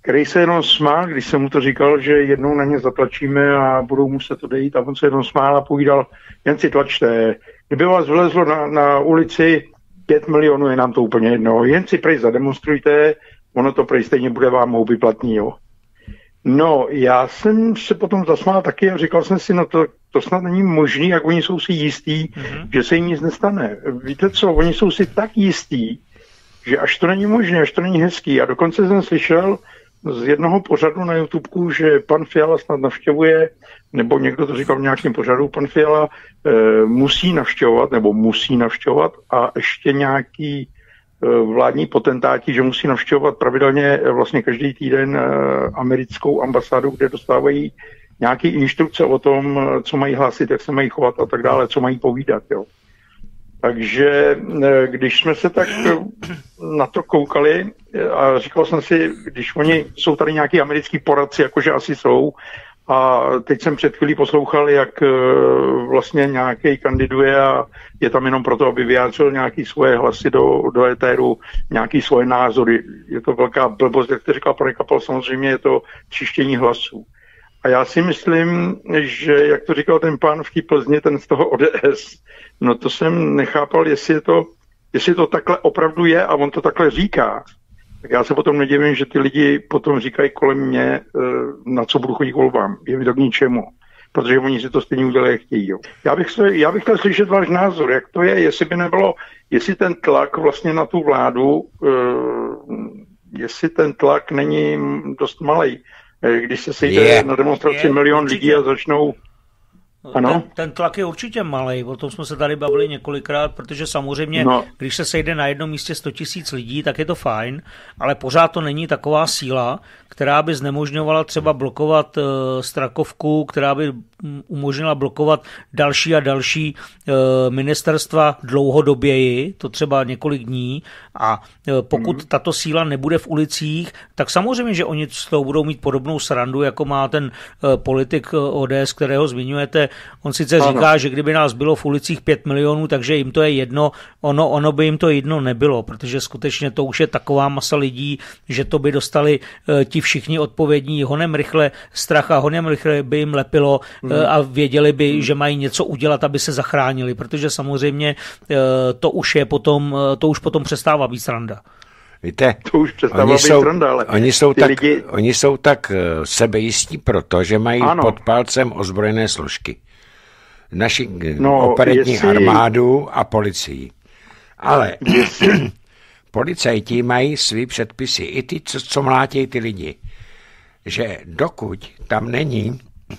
který se jenom smál, když jsem mu to říkal, že jednou na ně zatlačíme a budou muset odejít, a on se jenom smál a povídal, jen si tlačte, kdyby vás vylezlo na ulici 5 milionů, je nám to úplně jedno, jen si prej zademonstrujte, ono to prej stejně bude vám houpyplatný, jo. No, já jsem se potom zasmál taky a říkal jsem si, no to snad není možný, jak oni jsou si jistí, že se jim nic nestane. Víte co, oni jsou si tak jistí, že až to není možné, až to není hezký. A dokonce jsem slyšel z jednoho pořadu na YouTubeku, že pan Fiala snad navštěvuje, nebo někdo to říkal v nějakém pořadu, pan Fiala musí navštěvovat a ještě nějaký vládní potentáti, že musí navštěvovat pravidelně vlastně každý týden americkou ambasádu, kde dostávají nějaké instrukce o tom, co mají hlásit, jak se mají chovat a tak dále, co mají povídat. Jo. Takže když jsme se tak na to koukali a říkal jsem si, když oni jsou tady nějaký americký poradci, jakože asi jsou, a teď jsem před chvílí poslouchal, jak vlastně nějaký kandiduje a je tam jenom proto, aby vyjádřil nějaké svoje hlasy do éteru, nějaké svoje názory. Je to velká blbost, jak to říkal pan Kapal, samozřejmě je to čištění hlasů. A já si myslím, že, jak to říkal ten pán v té Plzni, ten z toho ODS, no to jsem nechápal, jestli to takhle opravdu je a on to takhle říká. Tak já se potom nedivím, že ty lidi potom říkají kolem mě, na co budu chodit k volbám. Je mi to k ničemu, protože oni si to stejně udělají, jak chtějí. Jo. Já bych chtěl slyšet váš názor, jak to je, jestli ten tlak vlastně na tu vládu, jestli ten tlak není dost malej. Když se sejde na demonstraci milion lidí a začnou... Ano? Ten tlak je určitě malej, o tom jsme se tady bavili několikrát, protože samozřejmě, když se sejde na jednom místě 100 000 lidí, tak je to fajn, ale pořád to není taková síla, která by znemožňovala třeba blokovat Strakovku, která by umožnila blokovat další a další ministerstva dlouhodoběji, to třeba několik dní, a pokud tato síla nebude v ulicích, tak samozřejmě, že oni s tou budou mít podobnou srandu, jako má ten politik ODS, kterého zmiňujete. On sice říká, že kdyby nás bylo v ulicích 5 milionů, takže jim to je jedno, ono by jim to jedno nebylo, protože skutečně to už je taková masa lidí, že to by dostali ti všichni odpovědní honem rychle strach a honem rychle by jim lepilo a věděli by, že mají něco udělat, aby se zachránili, protože samozřejmě to už potom přestává být sranda. Víte, to už přestává být sranda, ale oni jsou tak sebejistí proto, že mají pod palcem ozbrojené složky. Naši operetní armádu a policii. Ale policajti mají svý předpisy, i ty, co mlátějí ty lidi, že dokud tam není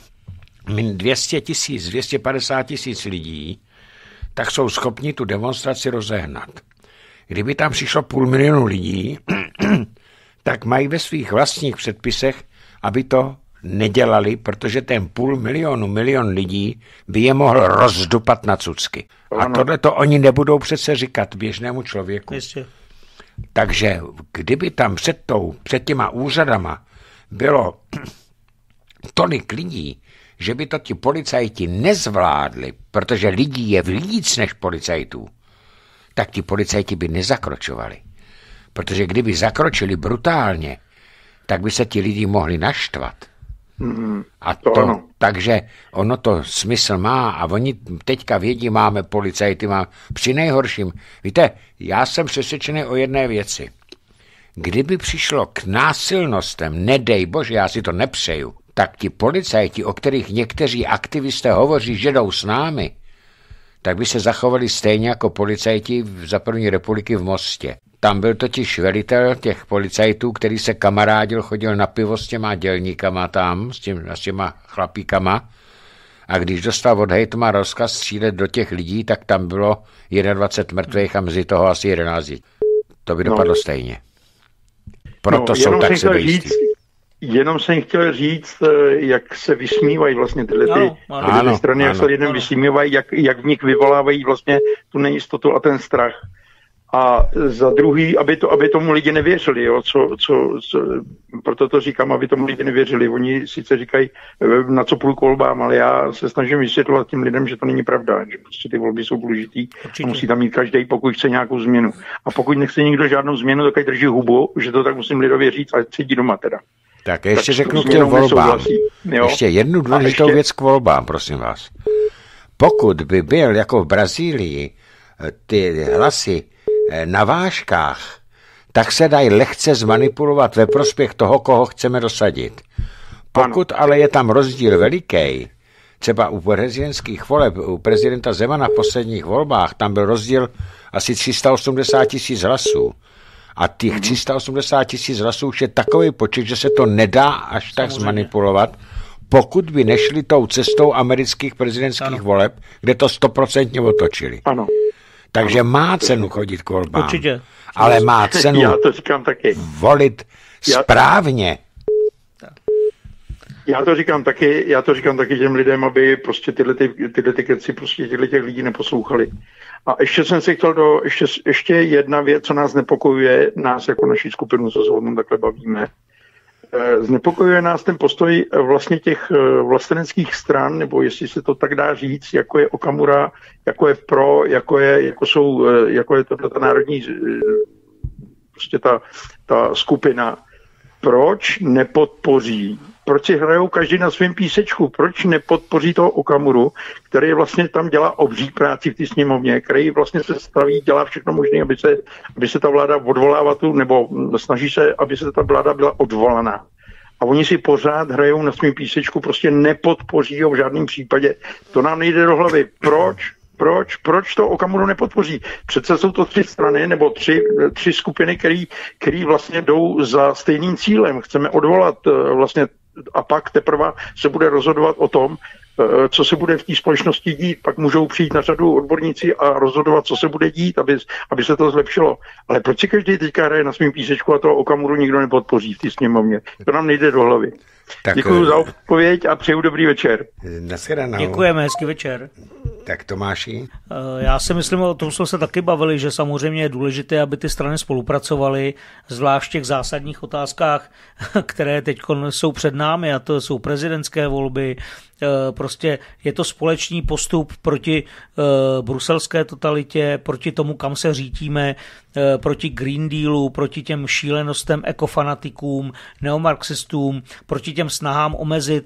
200 000, 250 000 lidí, tak jsou schopni tu demonstraci rozehnat. Kdyby tam přišlo 500 000 lidí, tak mají ve svých vlastních předpisech, aby to nedělali, protože ten 500 000, milion lidí by je mohl rozdupat na cucky. A tohle to oni nebudou přece říkat běžnému člověku. Jistě. Takže kdyby tam před těma úřadama bylo tolik lidí, že by to ti policajti nezvládli, protože lidí je víc než policajtů, tak ti policajti by nezakročovali. Protože kdyby zakročili brutálně, tak by se ti lidi mohli naštvat. Takže ono to smysl má a oni teďka vědí, máme policajty, při nejhorším. Víte, já jsem přesvědčený o jedné věci. Kdyby přišlo k násilnostem, nedej bože, já si to nepřeju, tak ti policajti, o kterých někteří aktivisté hovoří, že jdou s námi, tak by se zachovali stejně jako policajti za první republiky v Mostě. Tam byl totiž velitel těch policajtů, který se kamarádil, chodil na pivo s těma dělníkama tam, s těma chlapíkama. A když dostal od hejtma rozkaz střílet do těch lidí, tak tam bylo 21 mrtvých a mezi toho asi 11. To by dopadlo stejně. Proto jsou tak sebejistí. Jenom jsem chtěl říct, jak se vysmívají vlastně tyhle strany, jak se lidem vysmívají, jak v nich vyvolávají vlastně tu nejistotu a ten strach. A za druhý, aby tomu lidi nevěřili, jo, proto to říkám, aby tomu lidi nevěřili. Oni sice říkají, na co půjdu k volbám, ale já se snažím vysvětlovat těm lidem, že to není pravda, že prostě ty volby jsou důležitý a musí tam mít každý, pokud chce nějakou změnu. A pokud nechce nikdo žádnou změnu, tak ať drží hubu, že to tak musím lidově říct, ale sedí doma teda. Tak ještě řeknu k těm volbám. Ještě jednu důležitou věc k volbám, prosím vás. Pokud by byl jako v Brazílii ty hlasy na vážkách, tak se dají lehce zmanipulovat ve prospěch toho, koho chceme dosadit. Pokud ale je tam rozdíl veliký, třeba u prezidentských voleb, u prezidenta Zemana v posledních volbách, tam byl rozdíl asi 380 000 hlasů. A těch 380 000 hlasů už je takový počet, že se to nedá až tak zmanipulovat, pokud by nešli tou cestou amerických prezidentských voleb, kde to 100% otočili. Ano. Takže má cenu chodit k volbám. Určitě. Ale má cenu já to říkám taky. Volit správně. Já to říkám taky těm lidem, aby prostě tyhle keci prostě těch lidí neposlouchali. A ještě jsem si chtěl ještě jedna věc, co nás znepokojuje, nás jako naší skupinu, co se o tom takhle bavíme. Znepokojuje nás ten postoj vlastně těch vlasteneckých stran, nebo jestli se to tak dá říct, jako je Okamura, jako je PRO, jako je ta národní prostě ta skupina. Proč nepodpoří? Proč si hrajou každý na svém písečku? Proč nepodpoří toho Okamuru, který vlastně tam dělá obří práci v té sněmovně, který vlastně se staví, dělá všechno možné, aby se ta vláda odvolávala nebo snaží se, aby se ta vláda byla odvolaná. A oni si pořád hrajou na svém písečku, prostě nepodpoří ho v žádném případě. To nám nejde do hlavy. Proč to Okamuru nepodpoří? Přece jsou to 3 strany nebo tři skupiny, který vlastně jdou za stejným cílem. Chceme odvolat vlastně a pak teprve se bude rozhodovat o tom, co se bude v té společnosti dít. Pak můžou přijít na řadu odborníci a rozhodovat, co se bude dít, aby se to zlepšilo. Ale proč si každý teďka hraje na svým písečku a toho Okamuru nikdo nepodpoří v té sněmovně? To nám nejde do hlavy. Děkuji za odpověď a přeju dobrý večer. Děkujeme, hezký večer. Tak Tomáši? Já si myslím, o tom jsme se taky bavili, že samozřejmě je důležité, aby ty strany spolupracovaly, zvlášť v těch zásadních otázkách, které teď jsou před námi, a to jsou prezidentské volby. Prostě je to společný postup proti bruselské totalitě, proti tomu, kam se řítíme, proti Green Dealu, proti těm šílenostem ekofanatikům, neomarxistům, proti těm snahám omezit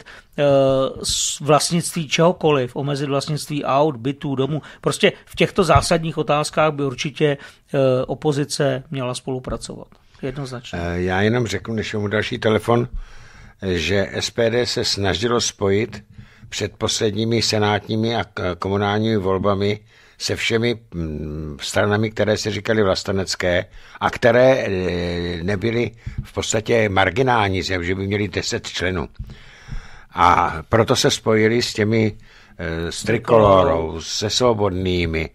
vlastnictví čehokoliv, omezit vlastnictví aut, bytů, domů. Prostě v těchto zásadních otázkách by určitě opozice měla spolupracovat. Jednoznačně. Já jenom řeknu, než mu další telefon, že SPD se snažilo spojit před posledními senátními a komunálními volbami se všemi stranami, které se říkaly vlastenecké a které nebyly v podstatě marginální, že by měly 10 členů. A proto se spojili s těmi s Trikolorou, se Svobodnými,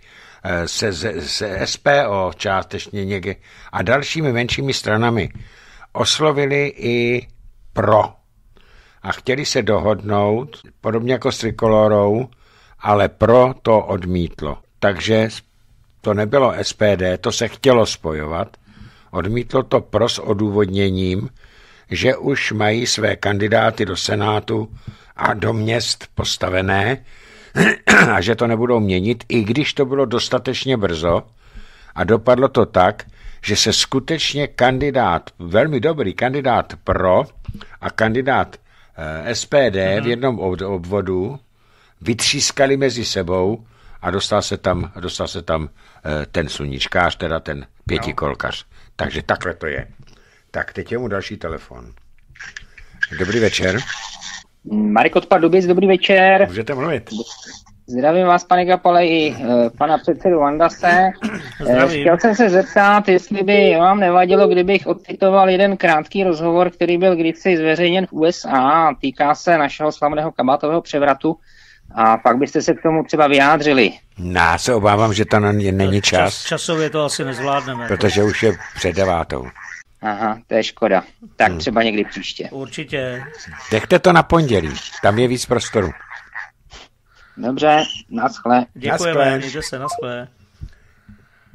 se SPO částečně někde a dalšími menšími stranami. Oslovili i PRO. A chtěli se dohodnout, podobně jako s Trikolorou, ale PRO to odmítlo. Takže to nebylo SPD, to se chtělo spojovat. Odmítlo to PRO s odůvodněním, že už mají své kandidáty do Senátu a do měst postavené a že to nebudou měnit, i když to bylo dostatečně brzo. A dopadlo to tak, že se skutečně kandidát, velmi dobrý kandidát PRO a kandidát SPD v jednom obvodu vytřískali mezi sebou a dostal se tam ten sluníčkář, teda ten pětikolkař. Takže takhle to je. Tak teď je mu další telefon. Dobrý večer. Marek od Pardubic, dobrý večer. Můžete mluvit. Zdravím vás, pane Gapale, i pana předsedu Vandase. Chtěl jsem se zeptat, jestli by vám nevadilo, kdybych odcitoval jeden krátký rozhovor, který byl kdysi zveřejněn v USA, týká se našeho slavného kabátového převratu, a pak byste se k tomu třeba vyjádřili. Já se obávám, že to není čas. Časově to asi nezvládneme. Protože už je před 9:00. Aha, to je škoda. Tak třeba někdy příště. Určitě. Dechte to na pondělí, tam je víc prostoru. Dobře, naschle. Děkujeme, mějte se, naschle.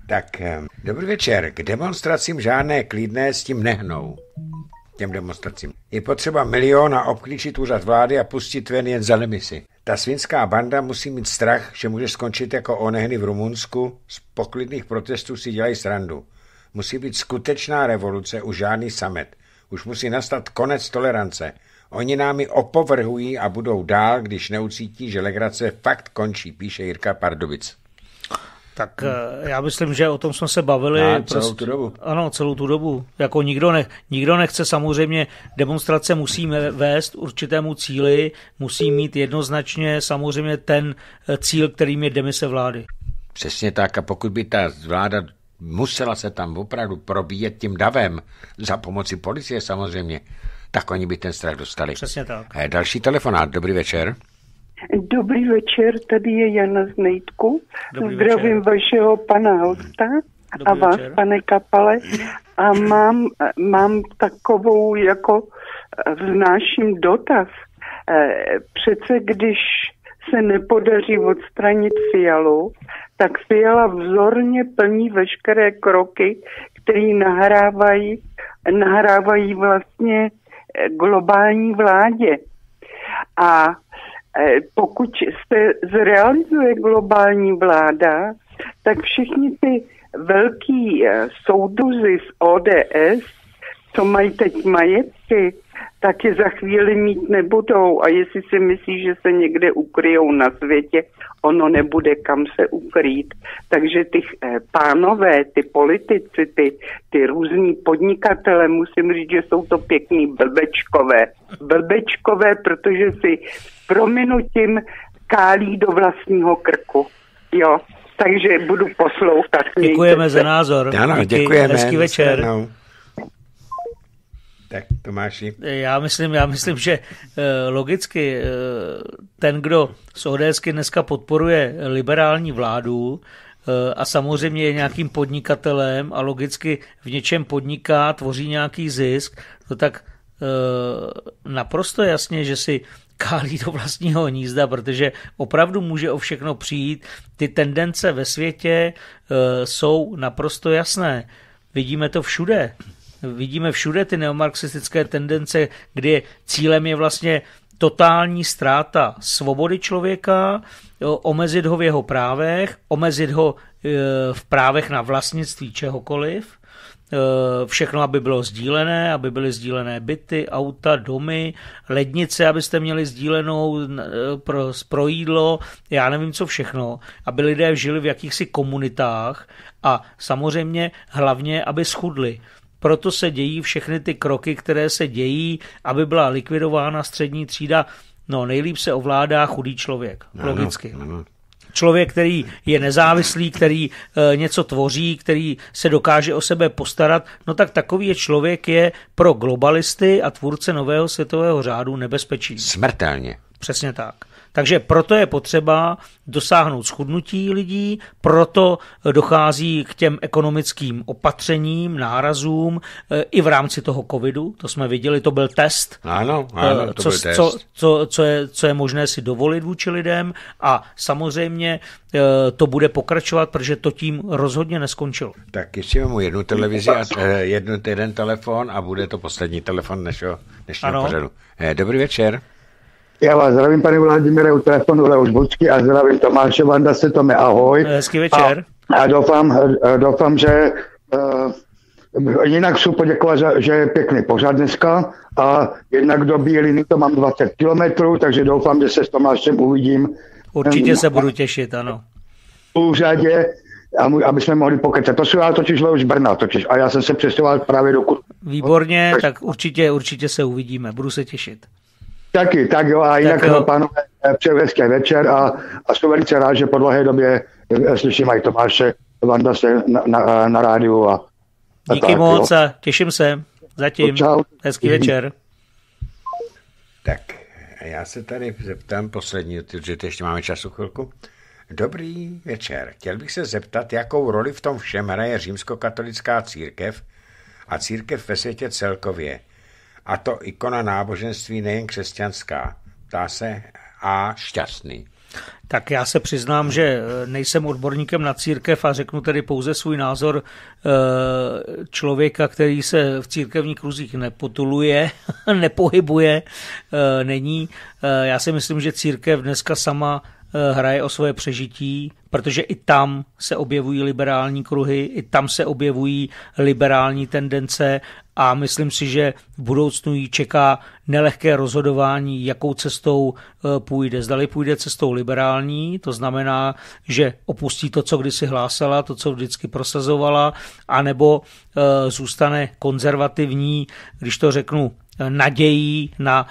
Tak, dobrý večer. K demonstracím žádné klidné s tím nehnou. Těm demonstracím. Je potřeba 1 milion a obklíčit úřad vlády a pustit ven jen za demisi. Ta svinská banda musí mít strach, že může skončit jako onehdy v Rumunsku. Z poklidných protestů si dělají srandu. Musí být skutečná revoluce, už žádný samet. Už musí nastat konec tolerance. Oni námi opovrhují a budou dál, když neucítí, že legrace fakt končí, píše Jirka Pardubic. Tak já myslím, že o tom jsme se bavili. Celou tu dobu. Ano, celou tu dobu. Jako nikdo nechce, samozřejmě demonstrace musí vést určitému cíli, musí mít jednoznačně samozřejmě ten cíl, kterým je demise vlády. Přesně tak, a pokud by ta vláda musela se tam opravdu probíjet tím davem za pomoci policie samozřejmě, tak oni by ten strach dostali. Přesně tak. Další telefonát, dobrý večer. Dobrý večer, tady je Jana z Nejtku. Zdravím vašeho pana hosta a vás, pane Kapale. A mám takovou, jako vznáším dotaz. Přece když se nepodaří odstranit Fialu, tak Fiala vzorně plní veškeré kroky, které nahrávají vlastně globální vládě. A pokud se zrealizuje globální vláda, tak všichni ty velký soudruzi z ODS, co mají teď majetky, tak je za chvíli mít nebudou. A jestli si myslí, že se někde ukryjou na světě, ono nebude kam se ukrýt. Takže ty pánové, ty politici, ty různí podnikatele, musím říct, že jsou to pěkný blbečkové, protože si prominutím kálí do vlastního krku. Jo, takže budu poslouchat. Děkujeme za názor. Ano, děkujeme. Hezký večer. Tak, Tomáši. Já myslím, že logicky ten, kdo z ODSky dneska podporuje liberální vládu a samozřejmě je nějakým podnikatelem a logicky v něčem podniká, tvoří nějaký zisk, no tak naprosto jasně, že si kálí do vlastního hnízda, protože opravdu může o všechno přijít. Ty tendence ve světě jsou naprosto jasné. Vidíme to všude. Vidíme všude ty neomarxistické tendence, kdy cílem je vlastně totální ztráta svobody člověka, omezit ho v jeho právech, omezit ho v právech na vlastnictví čehokoliv, všechno, aby bylo sdílené, aby byly sdílené byty, auta, domy, lednice, abyste měli sdílenou pro jídlo, já nevím co všechno, aby lidé žili v jakýchsi komunitách a samozřejmě hlavně, aby schudli. Proto se dějí všechny ty kroky, které se dějí, aby byla likvidována střední třída. No, nejlíp se ovládá chudý člověk, logicky. Ano. Člověk, který je nezávislý, který něco tvoří, který se dokáže o sebe postarat, no tak takový člověk je pro globalisty a tvůrce nového světového řádu nebezpečí. Smrtelně. Přesně tak. Takže proto je potřeba dosáhnout schudnutí lidí, proto dochází k těm ekonomickým opatřením, nárazům i v rámci toho covidu. To jsme viděli, to byl test. Ano, to byl test. Co je možné si dovolit vůči lidem a samozřejmě to bude pokračovat, protože to tím rozhodně neskončilo. Tak ještě mám jednu televizi a jeden telefon a bude to poslední telefon dnešního pořadu. Dobrý večer. Já vás zdravím, pane Vladimíre, u telefonu Leoš Bučky a zdravím Tomáše Vandase, Tome, ahoj. Hezký večer. A doufám, že jinak chci poděkovat, že je pěkný pořad dneska a jednak do Bíliny to mám 20 kilometrů, takže doufám, že se s Tomášem uvidím. Určitě se budu těšit, ano. V úřadě, aby jsme mohli pokecat. To jsou já totiž Leoš Brna, a já jsem se přestěhoval právě do... Výborně, tak určitě se uvidíme, budu se těšit. Taky, tak jo, a jinak pánové, přeju hezký večer a jsem velice rád, že po dlouhé době slyším i Tomáše Vandase na rádiu. Díky moc a těším se. Zatím. Čau. Hezký večer. Tak, já se tady zeptám poslední, protože ještě máme času chvilku. Dobrý večer. Chtěl bych se zeptat, jakou roli v tom všem hraje římskokatolická církev a církev ve světě celkově. A to ikona náboženství nejen křesťanská. Ptá se A. Šťastný. Tak já se přiznám, že nejsem odborníkem na církev a řeknu tedy pouze svůj názor člověka, který se v církevních kruzích nepotuluje, nepohybuje, není. Já si myslím, že církev dneska sama hraje o svoje přežití, protože i tam se objevují liberální kruhy, i tam se objevují liberální tendence a myslím si, že v budoucnu jí čeká nelehké rozhodování, jakou cestou půjde. Zdali půjde cestou liberální, to znamená, že opustí to, co kdysi hlásala, to, co vždycky prosazovala, anebo zůstane konzervativní, když to řeknu, nadějí na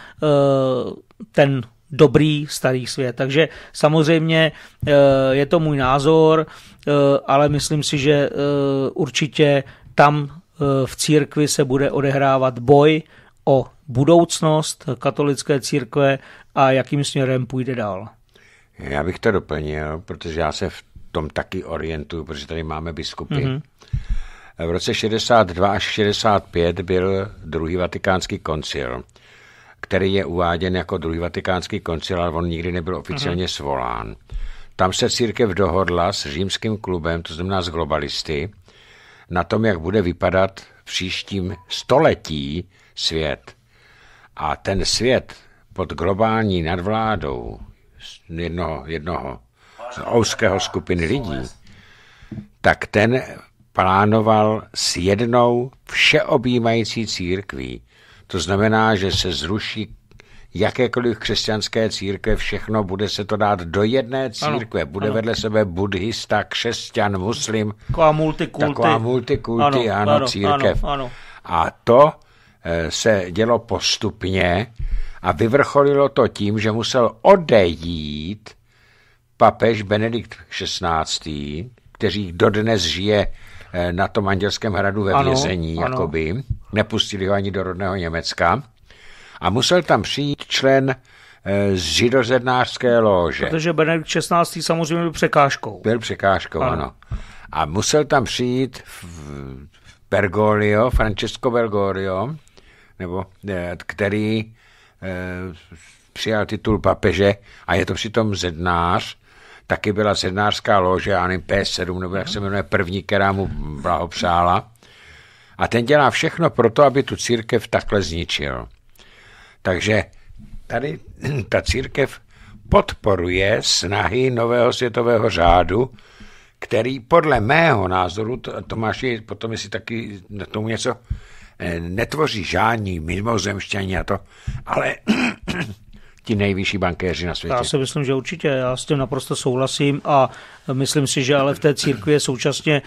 ten dobrý starý svět. Takže samozřejmě je to můj názor, ale myslím si, že určitě tam v církvi se bude odehrávat boj o budoucnost katolické církve a jakým směrem půjde dál. Já bych to doplnil, protože já se v tom taky orientuju, protože tady máme biskupy. Mm-hmm. V roce 62 až 65 byl druhý vatikánský koncil, který je uváděn jako druhý vatikánský koncil, ale on nikdy nebyl oficiálně svolán. Tam se církev dohodla s římským klubem, to znamená s globalisty, na tom, jak bude vypadat v příštím století svět. A ten svět pod globální nadvládou jednoho ouského skupiny lidí, tak ten plánoval s jednou všeobjímající církví. To znamená, že se zruší jakékoliv křesťanské církve, všechno bude se to dát do jedné církve. Bude vedle sebe buddhista, křesťan, muslim. Taková multikulty, církev. Ano. A to se dělo postupně a vyvrcholilo to tím, že musel odejít papež Benedikt XVI, který dodnes žije na tom Andělském hradu ve vězení, jakoby. Nepustili ho ani do rodného Německa. A musel tam přijít člen z židozednářské lóže. Protože Benedikt XVI. Samozřejmě byl překážkou. Byl překážkou, ano. A musel tam přijít Bergoglio, Francesco Bergoglio, který přijal titul papeže a je to přitom zednář. Taky byla zednářská lože, já nevím, P7, nebo jak se jmenuje, první, která mu blahopřála. A ten dělá všechno pro to, aby tu církev takhle zničil. Takže tady ta církev podporuje snahy nového světového řádu, který podle mého názoru, Tomáši, potom jestli taky na tomu něco netvoří žádní mimozemšťani a to, ale ti nejvyšší bankéři na světě. Já si myslím, že určitě, já s tím naprosto souhlasím a myslím si, že ale v té církvi je současně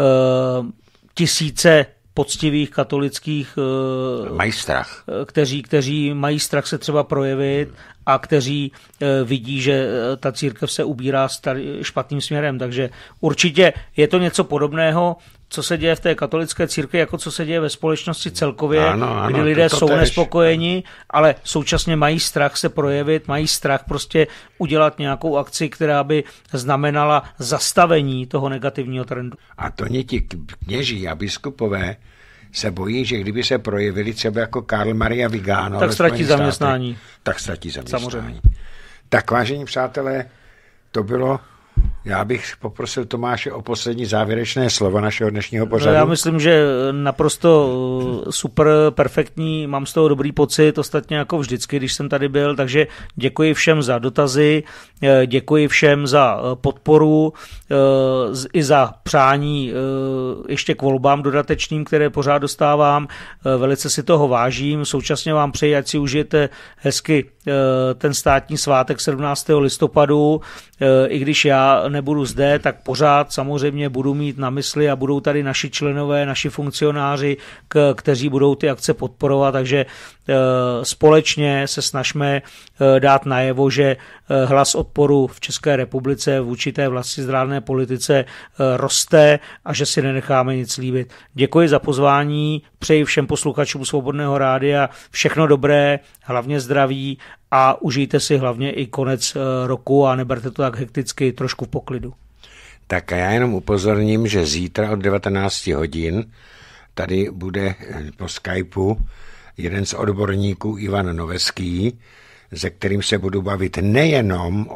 tisíce poctivých katolických mají strach. Kteří mají strach se třeba projevit a kteří vidí, že ta církev se ubírá špatným směrem. Takže určitě je to něco podobného, co se děje v té katolické církvi, jako co se děje ve společnosti celkově, ano, kdy lidé jsou nespokojeni, ale současně mají strach se projevit, mají strach prostě udělat nějakou akci, která by znamenala zastavení toho negativního trendu. A to ti kněží a biskupové se bojí, že kdyby se projevili třeba jako Karl Maria Vigano, tak ztratí zaměstnání. Samozřejmě. Tak vážení přátelé, to bylo. Já bych poprosil Tomáše o poslední závěrečné slovo našeho dnešního pořadu. Já myslím, že naprosto super, perfektní, mám z toho dobrý pocit, ostatně jako vždycky, když jsem tady byl, takže děkuji všem za dotazy, děkuji všem za podporu, i za přání ještě k volbám dodatečným, které pořád dostávám, velice si toho vážím, současně vám přeji, ať si užijete hezky ten státní svátek 17. listopadu, i když já nebudu zde, tak pořád samozřejmě budu mít na mysli a budou tady naši členové, naši funkcionáři, kteří budou ty akce podporovat, takže společně se snažíme dát najevo, že hlas odporu v České republice vůči té vlastizrádné politice roste a že si nenecháme nic líbit. Děkuji za pozvání, přeji všem posluchačům Svobodného rádia všechno dobré, hlavně zdraví a užijte si hlavně i konec roku a neberte to tak hekticky, trošku v poklidu. Tak a já jenom upozorním, že zítra od 19 hodin tady bude po Skypeu jeden z odborníků Ivan Noveský, se kterým se budu bavit nejenom o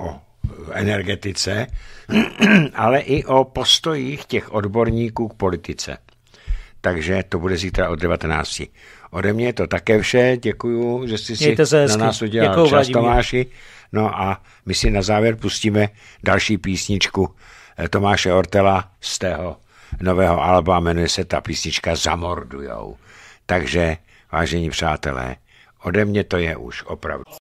energetice, ale i o postojích těch odborníků k politice. Takže to bude zítra od 19. Ode mě je to také vše. Děkuju, že jsi si na nás udělal čas, Tomáši. No a my si na závěr pustíme další písničku Tomáše Ortela z tého nového alba, jmenuje se ta písnička Zamordujou. Takže, vážení přátelé, ode mě to je už opravdu.